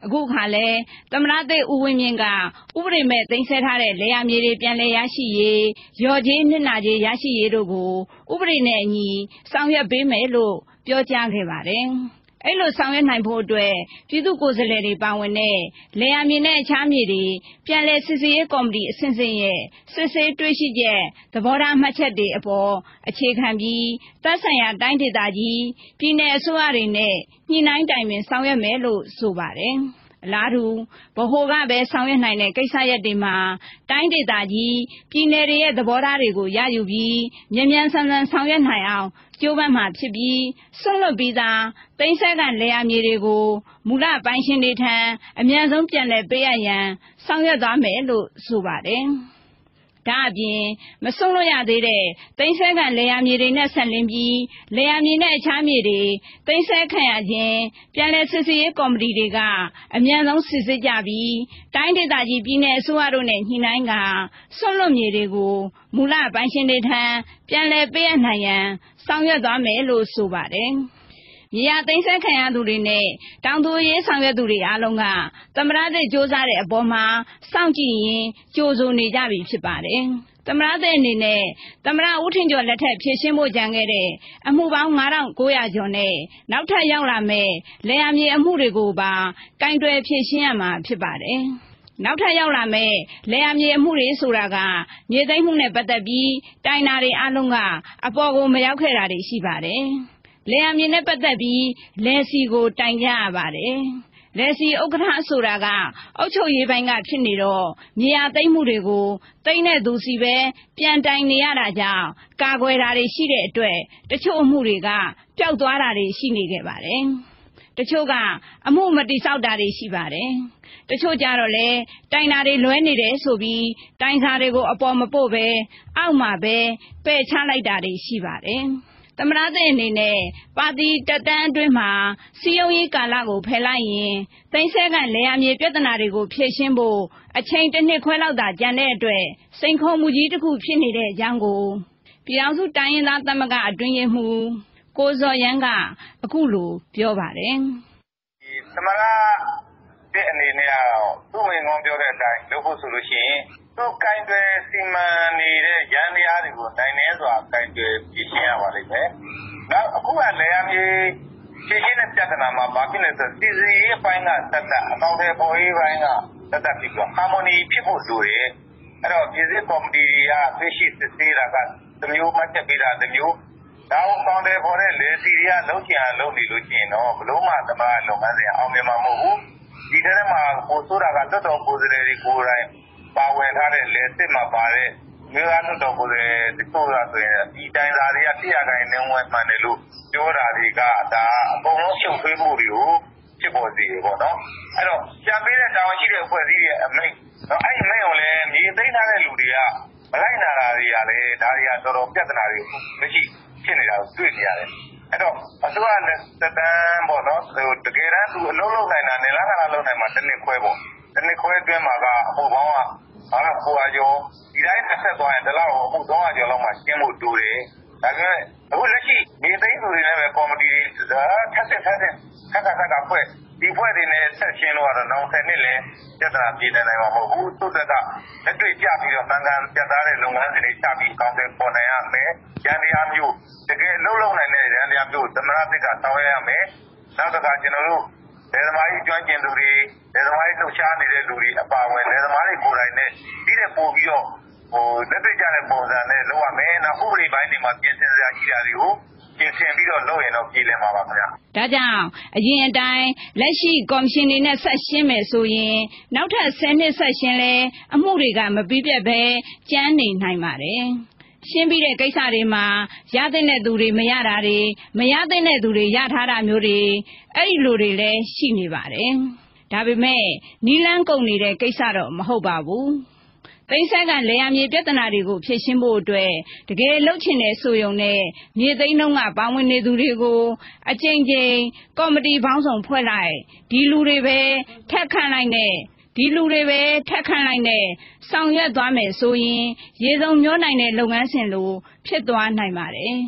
အခုခါလဲသမ္မတသစ်ဦးဝင်းမြင့်ကဥပဒေမဲ့သိမ်းဆည်းထားတဲ့လယ်ယာမြေတွေပြန်လည်ရရှိရေးရော်ကြေးနစ်နာကြေးရရှိရေးတို့ကိုဥပဒေနဲ့အညီဆောင်ရွက်ပေးမယ်လို့ပြောကြားခဲ့ပါတယ်။အဲ့လိုဆောင်ရွက်နိုင်ဖို့အတွက်ပြည်သူ့ကိုယ်စားလှယ်တွေပါဝင်တဲ့လယ်ယာမြေနဲ့အခြားမြေတွေပြန်လည်စစ်ဆေးရေးကော်မတီအဆင့်ဆင့်ရဲ့စစ်ဆေးတွေ့ရှိချက်သဘောထားမှတ်ချက်တွေအပေါ်အခြေခံပြီးသက်ဆိုင်ရာတိုင်းဒေသကြီးပြည်내အစိုးရတွေနဲ့ညှိနှိုင်းတိုင်ပင်ဆောင်ရွက်မယ်လို့ဆိုပါတယ်။အလားတူဗဟိုကပဲဆောင်ရွက်နိုင်တဲ့ကိစ္စရပ်တွေမှာတိုင်းဒေသကြီးပြည်내တွေရဲ့သဘောထားတွေကိုရယူပြီးမြန်မြန်ဆန်ဆန်ဆောင်ရွက်နိုင်အောင်ကျိုးပမ်းမှာဖြစ်ပြီးဆွန့်လွတ်ပြီးသားသိမ်းဆည်းခံလယ်ယာမြေတွေကိုမူလပိုင်ရှင်တွေထံအမြန်ဆုံးပြန်လည်ပေးအပ်ရန်ဆောင်ရွက်သွားမယ်လို့ဆိုပါတယ်။ဒါအပြင်မစွန့်လွတ်ရသေးတဲ့သိမ်းဆည်းခံလယ်ယာမြေတွေနဲ့ဆက်လင်းပြီးလယ်ယာမြေနဲ့အခြားမြေတွေသိမ်းဆည်းခံရခြင်းပြန်လည်စစ်ဆေးရေးကော်မတီတွေကအမြန်ဆုံးစစ်ဆေးကြပြီးတိုင်းဒေသကြီးပြည်내အစိုးရတို့နဲ့ညှိနှိုင်းကာစွန့်လွတ်မြေတွေကိုမူလပိုင်ရှင်တွေထံပြန်လည်ပေးအပ်နိုင်ရန်ဆောင်ရွက်သွားမယ်လို့ဆိုပါတယ်။မြေယာသိမ်းဆည်းခံရသူတွေနဲ့တောင်သူရေးဆောင်ရွက်သူတွေအားလုံးကသမ္မတသစ်စ조사တဲ့အပေါ်မှာစောင့်ကြည့်ရင်ကြိုဆိုနေကြပြီဖြစ်ပါတယ်။သမ္မတသစ်အနေနဲ့သမ္မတဦးထင်ကျော်လက်ထက်ဖြည့်ရှင်းဖို့ကြံခဲ့တဲ့အမှုပေါင်း၅ထောင်၉ရာကျော်နဲ့နောက်ထပ်ရောက်လာမဲ့လယ်ယာမြေအမှုတွေကိုပါကင်တွယ်ဖြည့်ရှင်းရမှာဖြစ်ပါတယ်။နောက်ထပ်ရောက်လာမဲ့လယ်ယာမြေအမှုတွေဆိုတာကမြေသိမ်းမှုနဲ့ပတ်သက်ပြီးတိုင်နာတွေအားလုံးကအပေါ်ကိုမရောက်ခဲ့တာတွေရှိပါတယ်။လယ်ယာမြေနဲ့ပတ်သက်ပြီးလယ်စီကိုတိုင်ကြရပါတယ်။လယ်စီဥက္ကဋ္ဌဆိုတာကအုပ်ချုပ်ရေးပိုင်းကဖြစ်နေတော့မြေယာသိမ်းမှုတွေကိုသိမ်းတဲ့သူစီပဲပြန်တိုင်နေရတာကြောင့်ကာကွယ်တာတွေရှိတဲ့အတွက်တချို့အမှုတွေကပျောက်သွားတာတွေရှိနေခဲ့ပါတယ်။တချို့ကအမှုမတိဆောက်တာတွေရှိပါတယ်။တချို့ကြတော့လေတိုင်တာတွေလွဲနေတယ်ဆိုပြီးတိုင်စာတွေကိုအပေါ်မပို့ပဲအောက်မှာပဲပယ်ချလိုက်တာတွေရှိပါတယ်။သမ္မတသစ်အနေနဲ့ပါတီတက်တန်းအတွင်းမှာစီယုံရေးကာလကိုဖယ်လိုက်ရင်သိမ်းဆည်းခံလယ်ယာမြေပြဿနာတွေကိုဖြေရှင်းဖို့အချိန်တစ်နှစ်ခွဲလောက်သာကျန်တဲ့အတွက်စိန်ခေါ်မှုကြီးတစ်ခုဖြစ်နေတဲ့အကြောင်းကိုပြည်ထောင်စုတိုင်းရင်းသားသမဂ္ဂအတွင်းရေးမှူးကိုဇော်ရမ်းကအခုလိုပြောပါတယ်။ဒီသမ္မတတဲ့အနေနဲ့သူ့ဝင်ကောင်းပြောတဲ့အတိုင်းလုပ်ဖို့ဆိုလို့ရှိရင်သူကင်တွယ်စီမံနေတဲ့ရန်တရားတွေကိုနိုင်နေစွာကင်တွယ်ပြည့်ရှင်းရပါလိမ့်မယ်။နောက်အခုကလယ်ယာမြေရှင်းရှင်းတဲ့ပြဿနာမှာဘာဖြစ်လဲဆိုစီစီရေးပိုင်းကသက်သက်အကောင့်တွေပေါ်ရေးပိုင်းကသက်သက်ပြီးတော့ဟာမိုနီဖြစ်ဖို့လိုတယ်။အဲ့တော့ပြည်စည်းကော်မတီကသိရှိစစ်ဆေးတာကတမျိုးမှချက်ပေးတာတမျိုးဒါအောင်ကောင်းတယ်ပေါ်တဲ့လေစီတွေကလုံးချင်အောင်လုပ်နေလို့ရှိရင်တော့ဘလို့မှသမารလုပ်ငန်းစဉ်အောင်မြင်မှာမဟုတ်ဘူး။ဒီထဲမှာပို့ဆိုတာကတော်တော်ကိုယ်စားလှယ်တွေကိုယ်တိုင်ပါဝင်ထားတဲ့လေစစ်မှာပါတဲ့မြို့သားတို့တော်ကိုယ်တချို့ကဆိုရင်ဒီတိုင်းသားတွေကပြရခိုင်နေဝင်မှန်တယ်လို့ပြောတာတွေကဒါအကုန်လုံးရှုပ်ထွေးမှုတွေကိုဖြစ်ပေါ်စေတယ်ပေါ့နော်အဲ့တော့ရှားပေးတဲ့တောင်းရှိတဲ့အဖွဲ့အစည်းတွေအမိန့်တော့အဲ့ဒီမိန့်ကိုလည်းမြေသိမ်းထားတဲ့လူတွေကမလိုက်နာတာတွေကလည်းဒါတွေကတော်တော်ပြဿနာတွေမရှိဖြစ်နေတာကိုတွေ့နေရတယ်အဲ့တော့အစိုးရနဲ့စတန်ပေါ့နော်တကယ်တမ်းသူအလုံးလုံးနိုင်တာနဲ့လားကလားလုံးနိုင်မှာတစ်နှစ်ခွဲပေါ့တစ်နှစ်ခွဲအတွင်းမှာကအဖို့ပေါင်းကအားလုံးကိုအကျော်ဒီတိုင်းတစ်ဆက်သွားရင်ဒီလောက်အမှုသုံးရာကျော်လောက်မှရှင်းဖို့တိုးတယ်ဒါပေမဲ့အခုလက်ရှိမြေသိမ်းသူတွေနဲ့ပဲကော်မတီတွေထပ်ဆက်ထပ်ဆက်ခက်ခက်ခက်ဖွဲ့ဒီဖွဲ့တွေနဲ့ဆက်ရှင်းလို့ကတော့နောက်ဆက်နှစ်လည်းပြဿနာပြေနေနိုင်မှာမဟုတ်ဘူးသုတကလက်တွေ့ကြပြီးတော့တန်ခါပြတ်သားတဲ့လုပ်ငန်းတွေချပြီးကောင်းတဲ့ပေါ်နိုင်ရမယ်ရန်တရားမျိုးတကယ်လုံးလုံးနိုင်တဲ့ရန်တရားမျိုးသမရသစ်ကဆောင်ရွက်ရမယ်နောက်တစ်ခါကျွန်တော်တို့လယ်သမားကြီးကျွမ်းကျင်သူတွေလယ်သမားကြီးလှုပ်ရှားနေတဲ့လူတွေအပါအဝင်လယ်သမားတွေကိုယ်တိုင်နဲ့ဒီတဲ့ပို့ပြီးတော့ဟိုလက်တွေ့ကြတဲ့ပုံစံနဲ့လုပ်ရမယ်။နောက်ဥပဒေပိုင်းတွေမှာပြင်ဆင်စရာရှိတာတွေကိုပြင်ဆင်ပြီးတော့လုပ်ရင်တော့ပြည်လည်မှာပါခင်ဗျာ။ဒါကြောင့်အရင်အတိုင်းလက်ရှိကော်မရှင်တွေနဲ့ဆက်ရှင်းမယ်ဆိုရင်နောက်ထပ်ဆယ်နှစ်ဆက်ရှင်းလဲအမှုတွေကမပြီးပြတ်ပဲကျန်းနေနိုင်ပါတယ်။ရှင်းပြီးတဲ့ကိစ္စတွေမှာရတဲ့သူတွေမရတာတွေမရတဲ့သူတွေရထားတာမျိုးတွေအဲ့ဒီလိုတွေလည်းရှိနေပါတယ်။ဒါပေမဲ့နီလန်းကုန်နေတဲ့ကိစ္စတော့မဟုတ်ပါဘူး။သိမ်းဆည်းခံလယ်ယာမြေပြဿနာတွေကိုဖြေရှင်းဖို့အတွက်တကယ်လှုပ်ချင်တဲ့ဆိုရုံနဲ့မြေသိမ်းနှုန်းကပါဝင်နေသူတွေကိုအကြိမ်ကြိမ်ကော်မတီပေါင်းစုံဖွဲ့လိုက်ဒီလူတွေပဲထက်ခန့်လိုက်နဲ့ဒီလူတွေပဲထက်ခန့်လိုက်နဲ့ဆောင်ရွက်သွားမယ်ဆိုရင်ရေစုံမျောနိုင်တဲ့လုပ်ငန်းစဉ်လိုဖြစ်သွားနိုင်ပါတယ်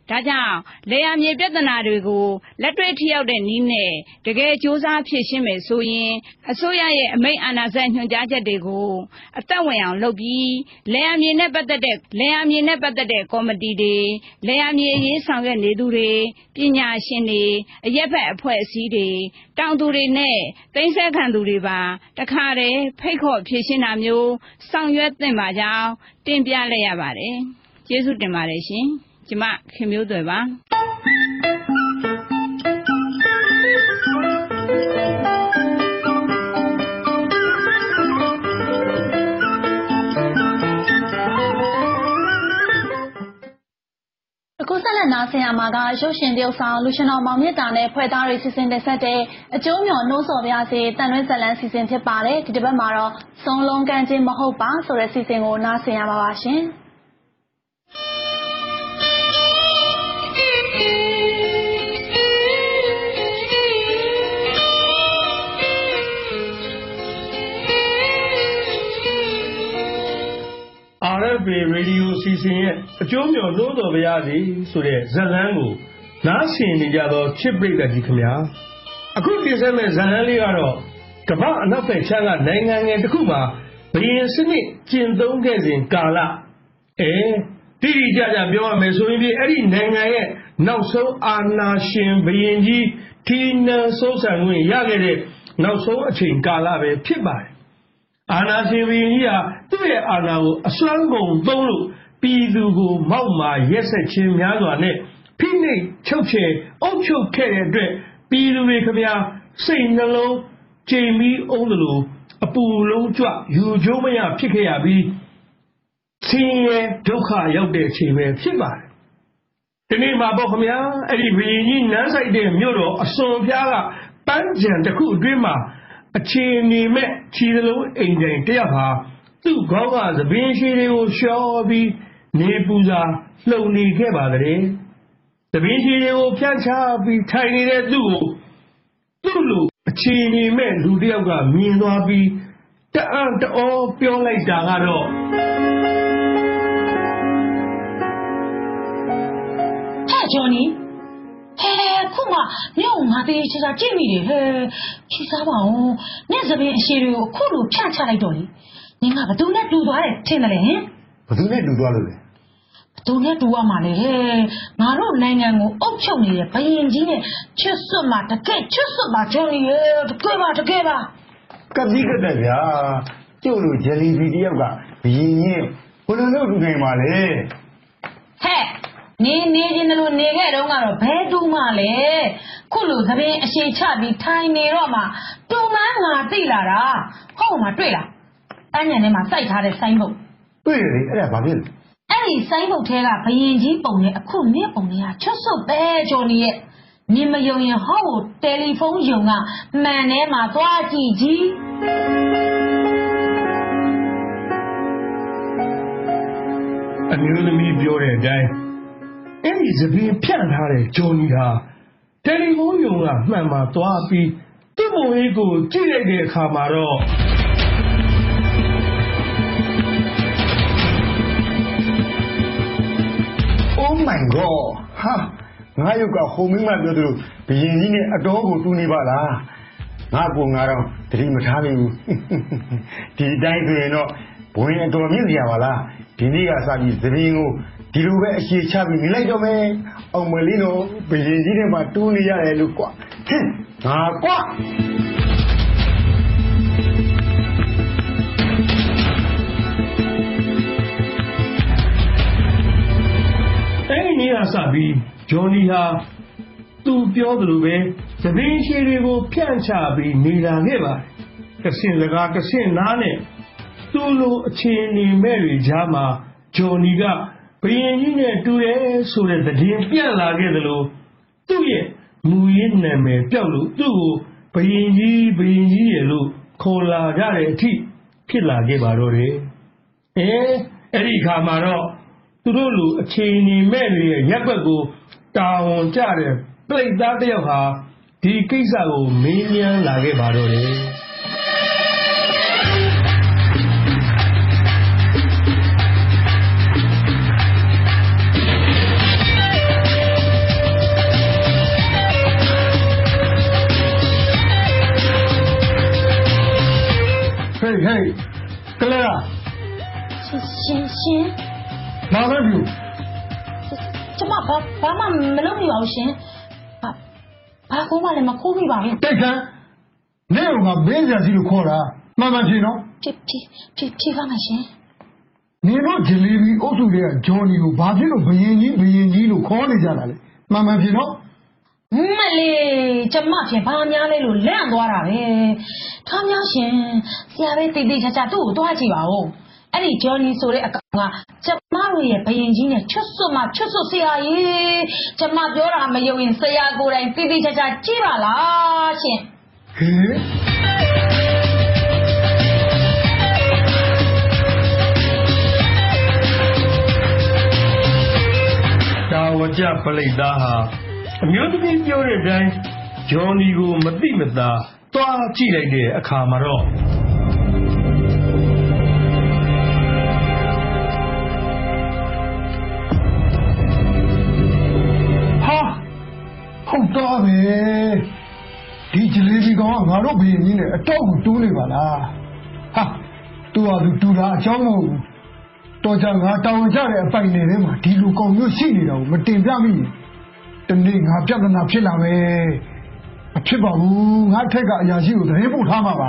ဒါကြောင့်လေယာမြေပြဿနာတွေကိုလက်တွေ့ထိရောက်တဲ့နည်းနဲ့တကယ်စ조사ဖြေရှင်းမယ်ဆိုရင်အစိုးရရဲ့အမိန့်အာဏာစက်ညွှန်ကြားချက်တွေကိုအသက်ဝင်အောင်လုပ်ပြီးလေယာမြေနဲ့ပတ်သက်တဲ့လေယာမြေနဲ့ပတ်သက်တဲ့ကော်မတီတွေလေယာမြေရေးဆောင်ရွက်နေသူတွေပညာရှင်တွေအရက်ဖက်အဖွဲ့အစည်းတွေတောင်သူတွေနဲ့သိမ်းဆည်းခံသူတွေပါတခါတည်းဖိတ်ခေါ်ဖြေရှင်းတာမျိုးဆောင်ရွက်သင့်ပါကြောင်းတင်ပြလိုက်ရပါတယ်ကျေးဇူးတင်ပါတယ်ရှင်ကျမခင်မျိုးသွယ်ပါအခုဆက်လက်နားဆင်ရမှာကရုပ်ရှင်တရုပ်ဆောင်လူရှင်တော်မောင်မြတ်တာနဲ့ဖွဲ့သားတွေစီစဉ်တင်ဆက်တဲ့အကျိုးမျှော်နှိုးဆော်ပြစေတန်လွဲဇလန်းစီစဉ်ဖြစ်ပါတယ်ဒီတစ်ပတ်မှာတော့စုံလုံးကန်းချင်းမဟုတ်ပါဆိုတဲ့စီစဉ်ကိုနားဆင်ရမှာပါရှင် R F A Radio စီစဉ်ရဲ့အကျိုးမျှော်နှိုးဆော်ပါရစေဆိုတဲ့ဇာတ်လမ်းကိုနားဆင်နေကြသောချစ်ပရိသတ်ကြီးခင်ဗျာအခုတင်ဆက်မယ့်ဇာတ်လမ်းလေးကတော့ကမ္ဘာအနောက်ဘက်ခြမ်းကနိုင်ငံငယ်တစ်ခုမှာဘုရင်စနစ်ကျင့်သုံးခဲ့စဉ်ကာလအဲတိတိကျကျပြောရမယ်ဆိုရင်ဒီအဲ့ဒီနိုင်ငံရဲ့နောက်ဆုံးအာဏာရှင်ဘုရင်ကြီးထီနန်စိုးစံခွင့်ရခဲ့တဲ့နောက်ဆုံးအချိန်ကာလပဲဖြစ်ပါတယ်အာဏာရှင်ဘုရင်ကြီးဟာသူ့ရဲ့အာဏာကိုအစွမ်းကုန်သုံးလို့ပြည်သူကိုမောက်မာရက်ဆက်ခြင်းများစွာနဲ့ဖိနှိပ်ချုပ်ချယ်အုပ်ချုပ်ခဲ့တဲ့အတွက်ပြည်သူတွေခင်ဗျာစိတ်နှလုံးကြိမ်ပြီးအောင်လို့အပူလုံးကြွယူကျိုးမရဖြစ်ခဲ့ရပြီးဆင်းရဲဒုက္ခရောက်တဲ့အချိန်ပဲဖြစ်ပါတယ်ဒီနေ့မှာပေါ့ခင်ဗျာအဲ့ဒီဘုရင်ကြီးနန်းဆိုင်တဲ့မြို့တော်အစွန်ဖျားကပန်းကြံတစ်ခုအတွင်းမှာအခြေအနေမဲ့ခြေလုံးအိမ်တိုင်းတယောက်ဟာသူ့ခေါင်းကသပင်းရှိတွေကိုရှော့ပြီးနေပူစာလှုံနေခဲ့ပါတဲ့သပင်းရှိတွေကိုဖြန့်ချပြီးထိုင်နေတဲ့သူ့ကိုသူ့လိုအခြေအနေမဲ့လူတယောက်ကမြင်သွားပြီးတအံ့တောပြောလိုက်တာကတော့ဟဲ့ဂျော်နီဟဲခုမှမြို့ငါတေးချာချာကြည့်မိတယ်ဟဲချီစားပါဦးနဲ့သပင်းအရှိတွေကိုခုလိုဖြန့်ချလိုက်တော့လေနင်ကဘသူနဲ့တူသွားတယ်ထင်တယ်လေဟင်ဘသူနဲ့တူသွားလို့လဲဘသူနဲ့တူရမှာလေဟဲငါတို့နိုင်ငံကိုအုပ်ချုပ်နေတဲ့ဘရင်ကြီးနဲ့ချစ်စွတ်မှာတကယ်ချစ်စွတ်ပါဂျော်နီရဲ့တကယ်ပါတကယ်ပါကတိကတက်ဗျာကျုပ်လိုဂျယ်လီဘီတယောက်ကဘရင်ကြီးဘယ်လိုလုပ်တူနိုင်မှာလဲဟဲ့နေနေချင်းတို့နေခဲ့တော့ကတော့ဘဲတူးမှလဲခုလိုသပင်းအရှိချပြီးထိုင်နေတော့မှတူမန်းငါသိလာတာဟုတ်မှာတွေ့လားအញ្ញံထဲမှာစိုက်ထားတဲ့ဆိုင်းဘုတ်တွေ့တယ်လေအဲ့ဒါဘာဖြစ်လဲအဲ့ဒီဆိုင်းဘုတ်ထဲကဘရင်ကြီးပုံနဲ့အခုမြင့်ပုံတွေကချွတ်စွတ်ပဲဂျော်နီရဲ့မြင်မယုံရင်ဟောက်တယ်လီဖုန်းယုံကမှန်ထဲမှာသွားကြည့်ကြည့်အမျိုးသမီးပြောတဲ့အတိုင်းအဲ့ဒီသပင်းဖြန့်ထားတဲ့ဂျော်နီဟာတယ်လီဖုန်းယုံကမှန်မှာသွားပြီးသူ့ဘုံလေးကိုကြည့်လိုက်တဲ့အခါမှာတော့ Oh my god ဟာငါရုပ်ကဟိုမင်းမပြောသလိုဘယင်ကြီးနဲ့အတော်ကိုတူနေပါလားငါပုံငါတော့တတိမထားနိုင်ဘူးဒီတိုင်းဆိုရင်တော့ဘဝင်အတော်မြင့်စရာပါလားဒီနေ့ကစပြီးသပင်းကိုဒီလိုပဲအခြေချပြီးနေလိုက်တော့မယ်အောင်မလေးတော့ဘယင်ကြီးနဲ့မှတူနေရတယ်လို့ကွာဟင်ငါကွာအဲ့ဒီနေ့ကစပြီးဂျော်နီဟာသူပြောသလိုပဲသပင်းရှိတွေကိုဖြန့်ချပြီးနေလာခဲ့ပါတယ်ကစင်စကားကစင်နားနဲ့သူ့လိုအခြေအနေမဲ့တွေကြားမှာဂျော်နီကဘယင်ကြီးနဲ့တူတယ်ဆိုတဲ့သတင်းပြန့်လာခဲ့သလိုသူ့ရဲ့မူရင်းနာမည်ပြောက်လို့သူ့ကိုဘယင်ကြီးဘယင်ကြီးရဲ့လို့ခေါ်လာကြတဲ့အထိဖြစ်လာခဲ့ပါတော့တယ်အဲအဲ့ဒီခါမှာတော့သူတို့လူအခြေအနေမဲ့တွေရဲ့ရက်ွက်ကိုတာဝန်ကျတဲ့ပြိတ္သားတစ်ယောက်ဟာဒီကိစ္စကိုမေးမြန်းလာခဲ့ပါတော့တယ်ဘာဘာမှမလုပ်မိပါဘူးရှင်ဘာဘာကိုမှလည်းမခိုးမိပါဘူးတိတ်ခမ်းနေကဘင်းစရာစီလို့ခေါ်တာမှန်မှန်ဖြစ်နော်ဖြစ်ဖြစ်ဖြစ်ဖြစ်ပါမရှင်နေတော့ဂျလီဘီအုပ်စုတွေကဂျော်နီကိုဘာဖြစ်လို့ဘယင်ကြီးဘယင်ကြီးလို့ခေါ်နေကြတာလဲမှန်မှန်ဖြစ်နော်မလေးကျမဖြင့်ဘာများလဲလို့လန့်သွားတာပဲထားများရှင်ဆရာပဲတိတ်တိတ်ချာချာသူ့ကိုတွားကြည့်ပါဦးအဲ့ဒီဂျော်နီဆိုတဲ့အကောင်ကကျမတို့ရဲ့ဘယင်ကြီးနဲ့ချွတ်ဆွတ်မှချွတ်ဆွတ်ဆရာကြီးကျမပြောတာမယုံရင်ဆရာကိုယ်တိုင်တိတ်တိတ်ချာချာကြည့်ပါလားရှင်ဟင်တာဝကြပလိတ်သားဟာအမျိုးသမီးပြောတဲ့အတိုင်းဂျော်နီကိုမသိမသာတွားကြည့်လိုက်တဲ့အခါမှာတော့ဟာဟုတ်တော့ပဲဒီဂျလီဘီကောင်ကငါတို့ဘယင်ကြီးနဲ့အတော့ကိုတူးနေပါလားဟာသူကသူတူတာအကြောင်းမဟုတ်ဘူးတော်ကြငါတောင်းကြတဲ့အပိုင်နေထဲမှာဒီလူကောင်မျိုးရှိနေတာကိုမတင်ပြမိဘူးတနေ့ငါပြဿနာဖြစ်လာမယ်မဖြစ်ပါဘူးငါထက်ကအရာရှိကိုသတင်းပို့ထားမှာပါ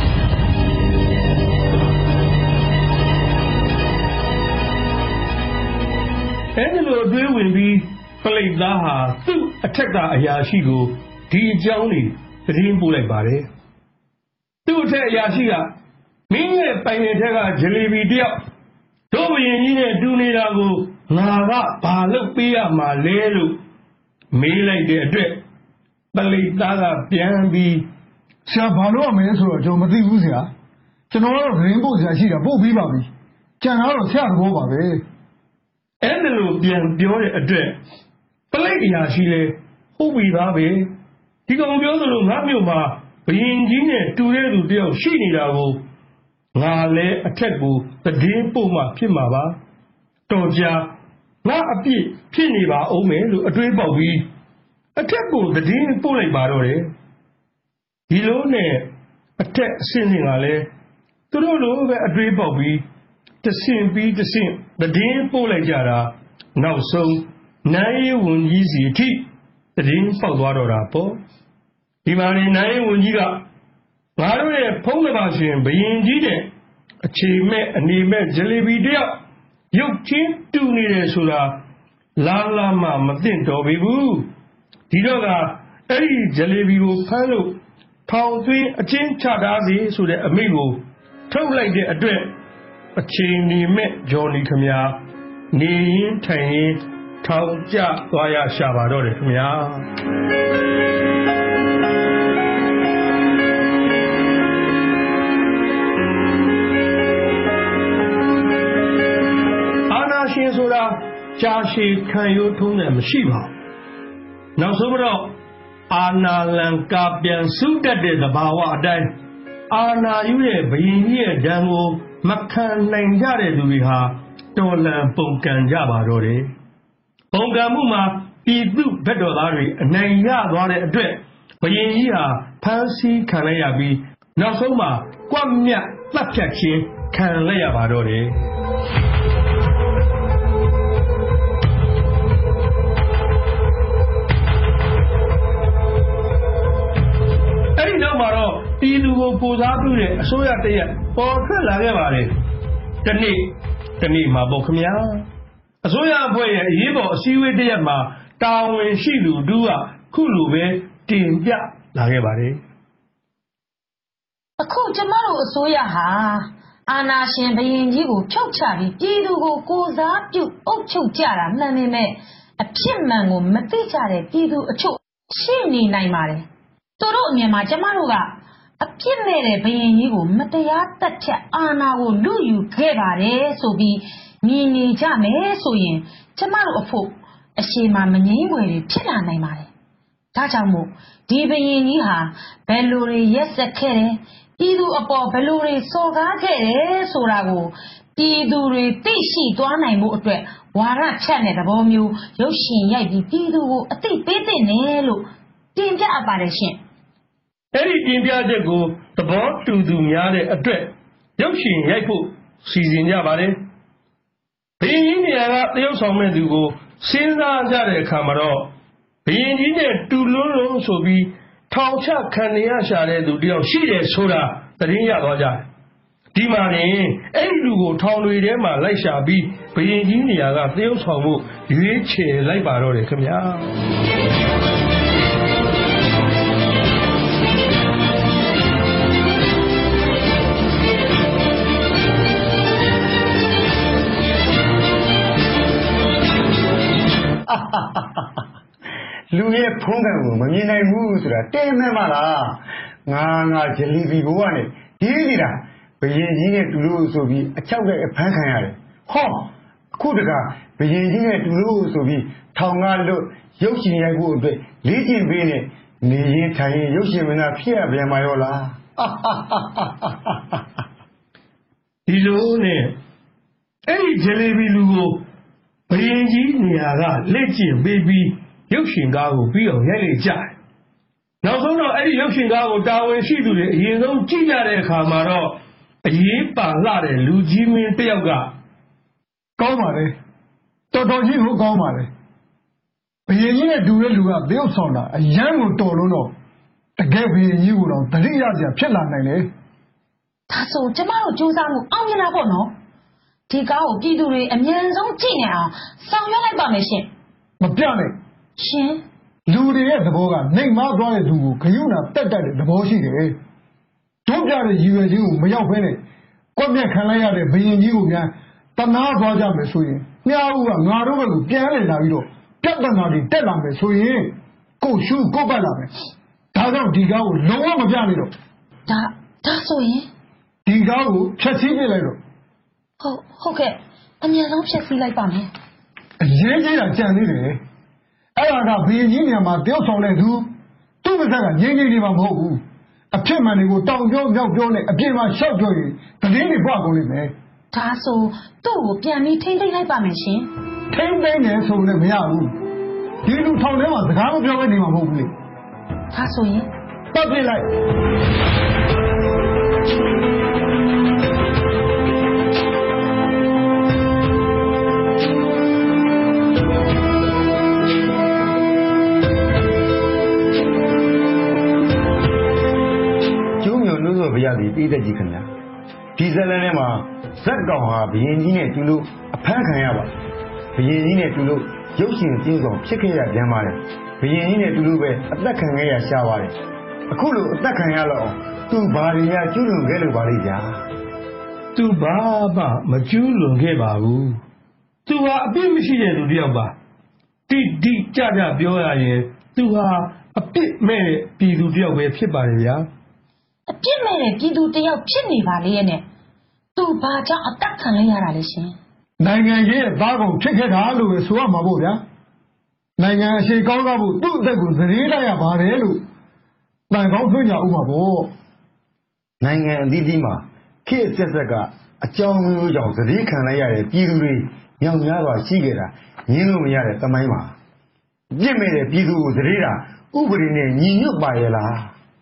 အဲ့ဒီလိုတွေးဝင်ပြီးပလိတ်သားဟာသူ့အထက်ကအရာရှိကိုဒီအကြောင်းလေးသတင်းပို့လိုက်ပါတယ်သူ့အထက်အရာရှိကမင်းရဲ့ပိုင်နယ်ထက်ကဂျလီဘီတယောက်တို့ဘယင်ကြီးနဲ့တူနေတာကိုငါကဘာလုပ်ပေးရမှာလဲလို့မေးလိုက်တဲ့အတွက်ပလိတ်သားကပြန်ပြီးဆရာဘာလို့ရမလဲဆိုတော့ကျွန်တော်မသိဘူးဆရာကျွန်တော်ကတော့သတင်းပို့ဆရာရှိတာပို့ပြီးပါပြီကြံတော့ဆရာသဘောပါပဲအဲ့ဒါလိုပြန်ပြောတဲ့အတွက်ပလိတ်အရာရှိလဲဟုတ်ပြီသားပဲဒီကောင်ပြောသလိုငါမျိုးမှာဘယင်ကြီးနဲ့တူတဲ့သူတယောက်ရှိနေတာကိုငါလဲအထက်ကိုသတင်းပို့မှဖြစ်မှာပါတော်ကြာငါအပြစ်ဖြစ်နေပါအောင်မယ်လို့အတွေးပေါက်ပြီးအထက်ကိုသတင်းပို့လိုက်ပါတော့တယ်ဒီလိုနဲ့အထက်အစင်းစင်ကလည်းသူတို့လိုပဲအတွေးပေါက်ပြီးတဆင့်ပြီးတဆင့်သတင်းပို့လိုက်ကြတာနောက်ဆုံးနိုင်ရေးဝန်ကြီးစီအထိသတင်းပေါက်သွားတော့တာပေါ့ဒီမှာနေနိုင်ရေးဝန်ကြီးကငါတို့ရဲ့ဖုံးကပါရှင်ဘယင်ကြီးတဲ့အခြေမဲ့အနေမဲ့ဂျလီဘီတယောက်ရုပ်ချင်းတူနေတယ်ဆိုတာလာလာမှမသိတော့ဘူးဒီတော့ကအဲ့ဒီဂျလီဘီကိုဖမ်းလို့ထောင်သွင်းအချင်းချထားစီဆိုတဲ့အမိကိုထုတ်လိုက်တဲ့အတွက်အချိန်နေမဲ့ဂျော်နီခမညာနေရင်ထိုင်ရင်ထောင်ကျသွားရရှာပါတော့တယ်ခမညာရှင်ဆိုတာကြာရှည်ခံရိုးထုံးတယ်မရှိပါဘူးနောက်ဆုံးတော့အာနာလံကာပြန်စုတတ်တဲ့သဘာဝအတိုင်းအာနာယူရဲ့ဘယင်ကြီးရဲ့ဓာန်ကိုမခံနိုင်ကြတဲ့သူတွေဟာတော်လန်ပုံကန်ကြပါတော့တယ်ပုံကန်မှုမှာပြည်သူဘက်တော်သားတွေအနိုင်ရသွားတဲ့အတွက်ဘယင်ကြီးဟာဖမ်းဆီးခံလိုက်ရပြီးနောက်ဆုံးမှာကွက်မြတ်တပ်ဖြတ်ခြင်းခံလိုက်ရပါတော့တယ်ပြည်သူကိုကိုစားပြုတဲ့အစိုးရတရက်ပေါ်ထွက်လာခဲ့ပါလေတနေ့တနေ့မှာပေါ့ခမညာအစိုးရအဖွဲ့ရဲ့အရေးပေါ်အစည်းအဝေးတရက်မှာတာဝန်ရှိသူတို့ကခုလိုပဲတင်ပြလာခဲ့ပါတယ်အခုကျမတို့အစိုးရဟာအာဏာရှင်ဘယင်ကြီးကိုဖြုတ်ချပြီးပြည်သူကိုကိုစားပြုအုပ်ချုပ်ကြတာမှန်ပေမဲ့အဖြစ်မှန်ကိုမသိကြတဲ့ပြည်သူအချို့ရှိနေနိုင်ပါတယ်သူတို့အမြင်မှာကျမတို့ကအပြစ်မဲ့တဲ့ဘယင်ကြီးကိုမတရားတက်ချက်အာဏာကိုလူယူခဲ့ပါတယ်ဆိုပြီးမြင်နေကြမယ်ဆိုရင်ကျမတို့အဖို့အရှိမမငြင်းွယ်တွေဖြစ်လာနိုင်ပါတယ်။ဒါကြောင့်မို့ဒီဘယင်ကြီးဟာဘယ်လိုတွေရက်ဆက်ခဲ့တယ်ပြည်သူအပေါ်ဘယ်လိုတွေစော်ကားခဲ့တယ်ဆိုတာကိုပြည်သူတွေသိရှိသွားနိုင်မှုအတွက်ဝါရချက်တဲ့သဘောမျိုးရုပ်ရှင်ရိုက်ပြီးပြည်သူကိုအသိပေးတဲ့နယ်လို့တင်ပြအပ်ပါတယ်ရှင်။အဲ့ဒီတင်ပြချက်ကိုသဘောတူသူများတဲ့အတွက်ရုပ်ရှင်ရိုက်ဖို့စီစဉ်ကြပါတယ်။ဘရင်ကြီးနေရာကတရုတ်ဆောင်မဲ့သူကိုစဉ်းစားကြတဲ့အခါမှာတော့ဘရင်ကြီးနဲ့တူလွန်းလွန်းဆိုပြီးထောင်ချခံနေရရှာတဲ့သူတယောက်ရှိတယ်ဆိုတာသတင်းရသွားကြတယ်ဒီမှာနေအဲ့ဒီလူကိုထောင်တွေထဲမှာလိုက်ရှာပြီးဘရင်ကြီးနေရာကတရုတ်ဆောင်ဖို့ရွေးချယ်လိုက်ပါတော့တယ်ခင်ဗျာလူရဲ့ဖုံးကံကိုမမြင်နိုင်ဘူးဆိုတာတဲမဲမလားငါငါဂျလီဘီဘိုးကနေဒီနေတာဘရင်ကြီးနဲ့တူလို့ဆိုပြီးအချောက်တဲ့အဖမ်းခံရတယ်ဟောအခုတကဘရင်ကြီးနဲ့တူလို့ဆိုပြီးထောင်ကလွတ်ရုပ်ရှင်ရိုက်ဖို့အတွက်လေးကျင်ပေးနေနေရင်ထိုင်ရင်ရုပ်ရှင်မင်းသားဖြစ်ရပြန်မှာရောလားဒီလိုနဲ့အဲ့ဒီဂျလီဘီလူကိုဘရင်ကြီးနေရာကလက်ကျင်ပေးပြီးရုပ်ရှင်ကားကိုပြီးအောင်ရိုက်လေကြတယ်။နောက်ဆုံးတော့အဲ့ဒီရုပ်ရှင်ကားကိုတာဝန်ရှိသူတွေအရင်ဆုံးကြည့်ကြတဲ့အခါမှာတော့အရေးပါလာတဲ့လူကြီးမင်းတယောက်ကကောင်းပါလေတော်တော်ကြီးကိုကောင်းပါလေဘရင်ကြီးနဲ့တူတဲ့လူကတရုတ်ဆောင်တာအရန်ကိုတော်လို့တော့တကယ်ဘရင်ကြီးကိုတော့တတိယစရာဖြစ်လာနိုင်လေဒါဆိုကျမတို့စူးစမ်းမှုအောင်မြင်တာပေါ့နော်ဒီကားကိုပြည်သူတွေအမြန်ဆုံးကြည့်နေအောင်ဆောင်ရွက်လိုက်ပါမယ်ရှင်မပြနဲ့ရှင်လူတွေရဲ့သဘောကနှိမ်မသွားတဲ့သူကိုဂယုဏတက်တက်တဲ့သဘောရှိတယ်တို့ပြတဲ့ရည်ရွယ်ချင်းကိုမရောက်ဘဲနဲ့ကွက်ပြက်ခံလိုက်ရတဲ့ဘရင်ကြီးကိုများတနာသွားကြမယ်ဆိုရင်မြားဦးကငါတို့ဘက်ကိုပြန်လည်လာပြီးတော့ပြဿနာတွေတက်လာမယ်ဆိုရင်ကိုရှုကိုပတ်လာမယ်ဒါကြောင့်ဒီကားကိုလုံးဝမပြနဲ့တော့ဒါဒါဆိုရင်ဒီကားကိုဖျက်ဆီးပြလိုက်တော့ဟုတ်ဟုတ်ကဲ့အမြန်ဆုံးဖျက်ဆီးလိုက်ပါမယ်အရေးကြီးတာကြံသေးတယ်အဲ့ဒါကဘရင်ကြီးနေမှာတယောက်ဆောင်တဲ့သူသူ့ပါဇက်ကငြိမ့်ငြိမ့်နေမှာမဟုတ်ဘူးအဖြစ်မှန်တွေကိုတောင်ပြောမြောက်ပြောနဲ့အပြင်မှာရှောက်ပြောရင်တည်င်းတွေပွားကုန်လိမ့်မယ်ဒါဆိုသူ့ကိုပြန်ပြီးထိမ့်သိမ့်လိုက်ပါမယ်ရှင်ထိမ့်သိမ့်တယ်ဆိုလည်းမရဘူးဒီလူထောင်ထဲမှာစကားမပြောဘဲနေမှာမဟုတ်ဘူးလေဒါဆိုရင်ပတ်ပြလိုက်ဘုရားဒီပြည်သက်ကြီးခင်ဗျာဒီဇလန်ထဲမှာဇက်ကောင်ဟာဘရင်ကြီးနဲ့တူလို့အဖမ်းခံရပါဘရင်ကြီးနဲ့တူလို့ရုပ်ရှင်ကျင်းဆောင်ဖြစ်ခဲ့ရပြန်ပါတယ်ဘရင်ကြီးနဲ့တူလို့ပဲအသက်ခံခဲ့ရရှားပါတယ်အခုလိုအသက်ခံရတော့သူဘာတွေများကျူးလွန်ခဲ့လို့ပါလိမ့်ဗျာသူဘာမှမကျူးလွန်ခဲ့ပါဘူးသူဟာအပြစ်မရှိတဲ့လူတစ်ယောက်ပါတိတိကျကျပြောရရင်သူဟာအပြစ်မဲ့တဲ့ပြည်သူတစ်ယောက်ပဲဖြစ်ပါတယ်ဗျာအပြစ်မဲ့တဲ့ပြည်သူတယောက်ဖြစ်နေပါလေရဲ့နဲ့သူဘာကြောင့်အသက်ခံလိုက်ရတာလဲရှင်နိုင်ငံရဲ့သားကောင်ဖြစ်ခဲ့တာလို့ပဲဆိုရမှာပေါ့ဗျာနိုင်ငံအရှိကောင်းသားဖို့သူ့အသက်ကိုသတိလိုက်ရပါတယ်လို့တန်ကောင်းထွန်းကြဥမှာပေါ့နိုင်ငံအသီးသီးမှာခေတ်ဆက်ဆက်ကအကြောင်းမျိုးကြောင့်သတိခံလိုက်ရတဲ့ပြည်သူတွေမြောက်များစွာရှိခဲ့တာငင်းလို့မရတဲ့သမိုင်းမှာပြစ်မဲ့တဲ့ပြည်သူကိုသတိတာဥပဒေနဲ့ညီညွတ်ပါရဲ့လား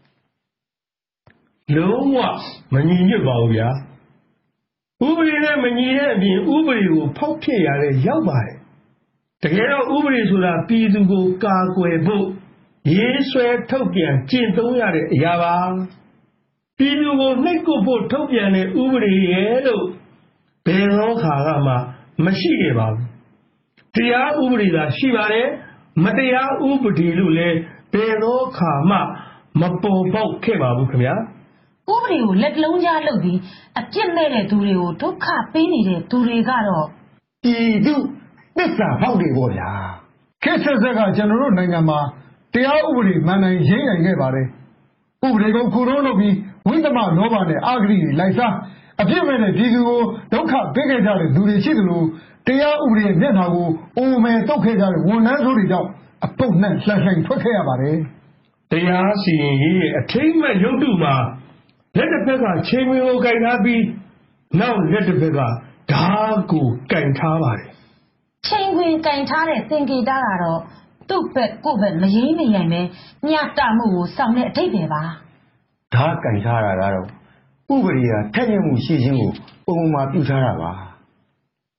လုံးဝမညီညွတ်ပါဘူးဗျာဥပဒေနဲ့မညီတဲ့အပြင်ဥပဒေကိုဖောက်ဖျက်ရတဲ့ရောက်ပါတယ်တကယ်တော့ဥပဒေဆိုတာပြည်သူကိုကာကွယ်ဖို့ရေးဆွဲထုတ်ပြန်ကျင့်သုံးရတဲ့အရာပါပြည်သူကိုနှိပ်ကွပ်ဖို့ထုတ်ပြန်တဲ့ဥပဒေရဲ့လို့ဘယ်တော့ခါကမှမရှိခဲ့ပါဘူးတရားဥပဒေသာရှိပါတယ်မတရားဥပဒေလို့လည်းဘယ်တော့ခါမှမပေါ်ပေါက်ခဲ့ပါဘူးခင်ဗျာဥပဒေကိုလက်လုံးကြားလုပ်ပြီးအပြစ်မဲ့တဲ့သူတွေကိုဒုက္ခပေးနေတဲ့သူတွေကတော့ပြည်သူသစ္စာဖောက်တွေပေါ့ဗျာခေတ်ဆက်ဆက်ကကျွန်တော်တို့နိုင်ငံမှာတရားဥပဒေမှန်နိုင်ရင်းနိုင်ခဲ့ပါတယ်ဥပဒေကိုခုတုံးလုပ်ပြီးဝိသမလောဘနဲ့အာဂရိလိုက်စားအပြစ်မဲ့တဲ့ပြည်သူကိုဒုက္ခပေးခဲ့ကြတဲ့သူတွေရှိသလိုတရားဥပဒေရဲ့မျက်နှာကိုအိုမယ်တုတ်ခဲ့ကြတဲ့ဝန်ထမ်းဆိုတွေကြောင့်အပုတ်နဲ့လှန်လှန်ထွက်ခဲ့ရပါတယ်တရားစီရင်ရေးရဲ့အထိမ့်မဲ့ရုပ်တုမှာလက်တစ်ဖက်ကချိန်ဝင်ကိုကင်ထားပြီးနောက်လက်တစ်ဖက်ကဓာတ်ကိုကင်ထားပါတယ်ချိန်ဝင်ကင်ထားတဲ့သင်္ကေတကတော့သူ့ဘက်ကိုယ့်ဘက်မရင်းမရိုင်ပဲညတမှုကိုစောင့်တဲ့အဓိပ္ပာယ်ပါဓာတ်ကင်ထားတာကတော့ဥပဒေကထက်မြက်မှုရှိခြင်းကိုပုံမှန်ပြုထားတာပါ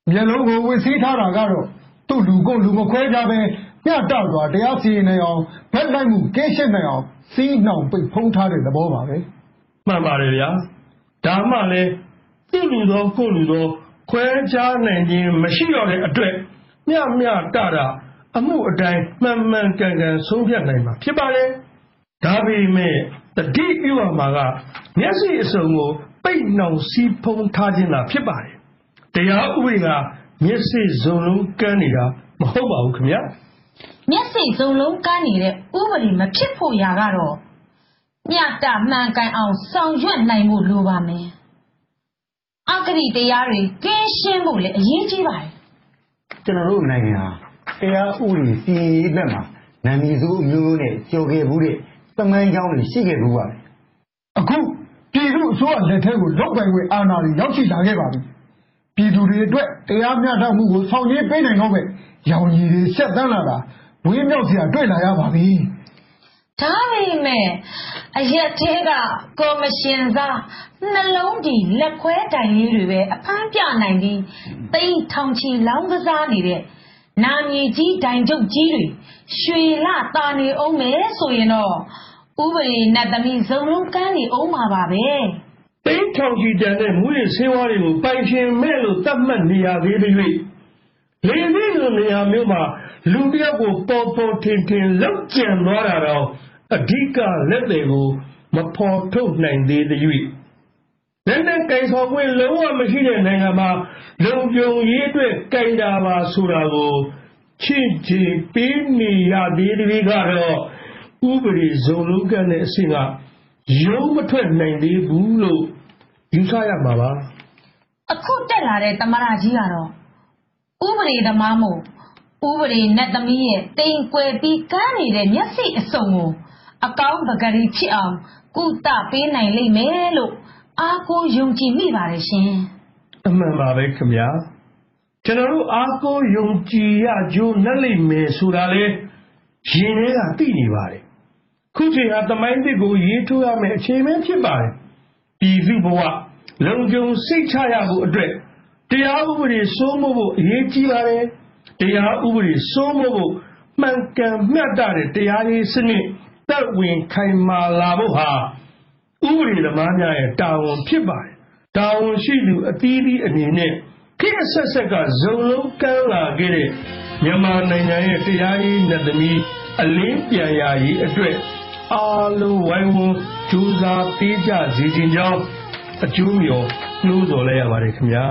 မျက်လုံးကိုဝစ်စည်းထားတာကတော့သူ့လူကုန်လူမခွဲကြပဲမျှတစွာတရားစီရင်နိုင်အောင်ဗက်လိုက်မှုကင်းရှင်းနိုင်အောင်စီးနှောင်ပိတ်ဖုံးထားတဲ့သဘောပါပဲမှန်ပါတယ်ဗျာဒါမှလည်းသူ့လူတော်ကိုလူတော်ခွဲခြားနိုင်ခြင်းမရှိတော့တဲ့အတွက်မျှမျှတတာအမှုအတိုင်းမှန်မှန်ကန်ကန်ဆုံးဖြတ်နိုင်မှာဖြစ်ပါတယ်ဒါပေမဲ့တတိပြုရမှာကမျက်စိအစုံကိုပိတ်နှောင်စီးဖုံးထားခြင်းသာဖြစ်ပါတယ်တရားဥပဒေကမျက်စိစုံလုံးကန်းနေတာမဟုတ်ပါဘူးခင်ဗျာမျက်စိစုံလုံးကန်းနေတဲ့ဥပဒေမဖြစ်ဖို့ရာကတော့မျှတမှန်ကန်အောင်ဆောင်ရွက်နိုင်မှုလိုပါမယ်အဂတိတရားတွေကင်းရှင်းဖို့လည်းအရေးကြီးပါတယ်ကျွန်တော်တို့နိုင်ငံတရားဥပဒေစီရင်ရေးဘက်မှာနာမည်စိုးမျိုးနဲ့ကြော်ခဲ့ဘူးတဲ့သမိုင်းကြောင်းတွေရှိခဲ့ဘူးပါပဲအခုပြည်သူအစိုးရလက်ထက်ကိုလောက်ပိုင်ခွင့်အာဏာတွေရောက်ရှိလာခဲ့ပါပြီပြည်သူတွေအတွက်တရားမျှတမှုကိုဆောင်ရွက်ပေးနိုင်တော့ပဲရောင်ကြီးတွေဆက်တန်းလာတာဝင်းမြောက်စရာတွေ့လာရပါပြီဒါပေမဲ့အရက်သေးကကော်မရှင်သားနှလုံးဒီလက်ခွဲတိုင်လေးတွေပဲအဖမ်းပြနိုင်ပြီးတိမ်ထောင်ချီလောင်းကစားနေတဲ့နာမည်ကြီးတိုင်ကျုပ်ကြီးတွေရွှေလတာနေအောင်မယ်ဆိုရင်တော့ဥပဒေနဲ့သမီးစုံလုံးကန်းနေအောင်ပါပါပဲတိမ်ထောင်ချီတန်တဲ့မူရင်းဆေးဝါးတွေကိုပိုင်ရှင်မဲ့လို့သတ်မှတ်နေရသေးတဲ့၍လေလေးလိုနေရာမျိုးမှာလူတယောက်ကိုပေါ်ပေါ်ထင်ထင်လောက်ကျန်သွားတာတော့အဓိကလက်တွေကိုမဖော်ထုတ်နိုင်သေးတဲ့၍လက်နဲ့ကင်ဆောင်ခွင့်လုံးဝမရှိတဲ့နိုင်ငံမှာလုံခြုံရေးအတွက်ကင်တာပါဆိုတာကိုချင့်ချေပေးနေရသေးတဲ့ကတော့ဥပဒေဇုံလုံးကတဲ့အဆင့်ကရုံးမထွက်နိုင်သေးဘူးလို့ယူဆရမှာပါအခုတက်လာတဲ့သမရကြီးကတော့ဥပဒေသမားမို့ဥပဒေနဲ့သမီးရဲ့တိမ်ကွယ်ပြီးကန်းနေတဲ့မျက်စိအစုံကိုအကောင်းပကတိဖြစ်အောင်ကုသပေးနိုင်လိမ့်မယ်လို့အားကိုးယုံကြည်မိပါတယ်ရှင်အမှန်ပါပဲခင်ဗျာကျွန်တော်တို့အားကိုးယုံကြည်ရကြိုးနဲ့လိမ့်မယ်ဆိုတာလေရင်ထဲကသိနေပါတယ်ခုချိန်ဟာသမိုင်းသစ်ကိုရေးထိုးရမယ်အချိန်ပဲဖြစ်ပါတယ်ပြည်သူဘဝလုံခြုံစိတ်ချရဖို့အတွက်တရားဥပဒေစိုးမိုးဖို့အရေးကြီးပါတယ်တရားဥပဒေစိုးမိုးဖို့မှန်ကန်မျှတတဲ့တရားရေးစနစ်သက်ဝင်ခိုင်မာလာဖို့ဟာဥပဒေသမားများရဲ့တာဝန်ဖြစ်ပါတယ်တာဝန်ရှိသူအသီးသီးအနေနဲ့ခေတ်ဆက်ဆက်ကဇုံလုံးကမ်းလာခဲ့တဲ့မြန်မာနိုင်ငံရဲ့တရားရေးနဲ့သမီးအလင်းပြန်ရရေးအတွက်အားလုံးဝိုင်းဝန်းကြိုးစားပေးကြစီခြင်းကြောင့်အကျိုးမျှော်နှိုးဆော်လိုက်ရပါတယ်ခင်ဗျာ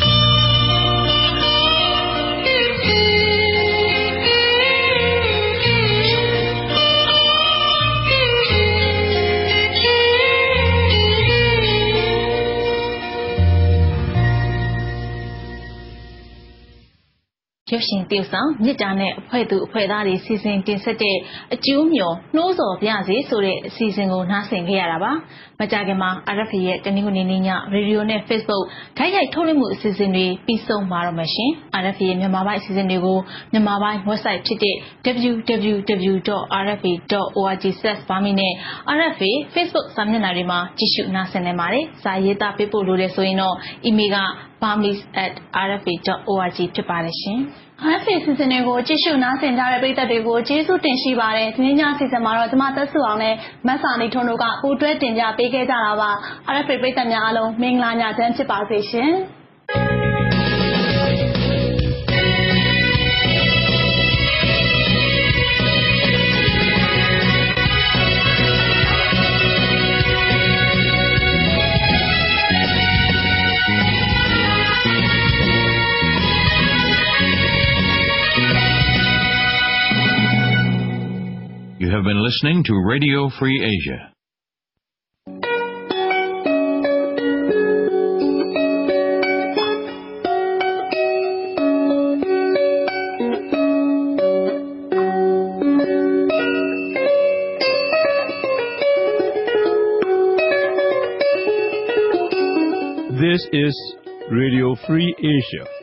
ရုပ်ရှင်တည်ဆောင်မြစ်တာနဲ့အဖွဲ့သူအဖွဲ့သားတွေစီစဉ်တင်ဆက်တဲ့အကျိုးမျှော်နှိုးဆော်ပြစေဆိုတဲ့အစီအစဉ်ကိုနားဆင်ခဲ့ရတာပါမကြခင်မှာ R F A ရဲ့တနင်္ဂနွေနေ့ညရေဒီယိုနဲ့ Facebook ဓာတ်ရိုက်ထုတ်လွှင့်မှုအစီအစဉ်တွေပြီးဆုံးပါတော့မယ်ရှင် R F A ရဲ့မြန်မာပိုင်းအစီအစဉ်တွေကိုမြန်မာပိုင်း website ဖြစ်တဲ့ w w w dot r f a dot org slash burmese နဲ့ R F A Facebook စာမျက်နှာတွေမှာကြည့်ရှုနားဆင်နိုင်ပါတယ်စာရေးသားပေးပို့လို့လည်းဆိုရင်တော့ email က burmese at r f a dot org ဖြစ်ပါတယ်ရှင်R F A စီစဉ်တွေကိုကြည့်ရှုနားဆင်ကြတဲ့ပရိသတ်တွေကိုကျေးဇူးတင်ရှိပါတယ်ဒီနေ့ညစီစဉ်မှာတော့ကျမသက်စုအောင်နဲ့မတ်စာနေထွန်းတို့ကပူးတွဲတင်ပြပေးခဲ့ကြတာပါ R F A ပရိသတ်များအားလုံးမင်္ဂလာညချမ်းဖြစ်ပါစေရှင် You have been listening to Radio Free Asia. This is Radio Free Asia.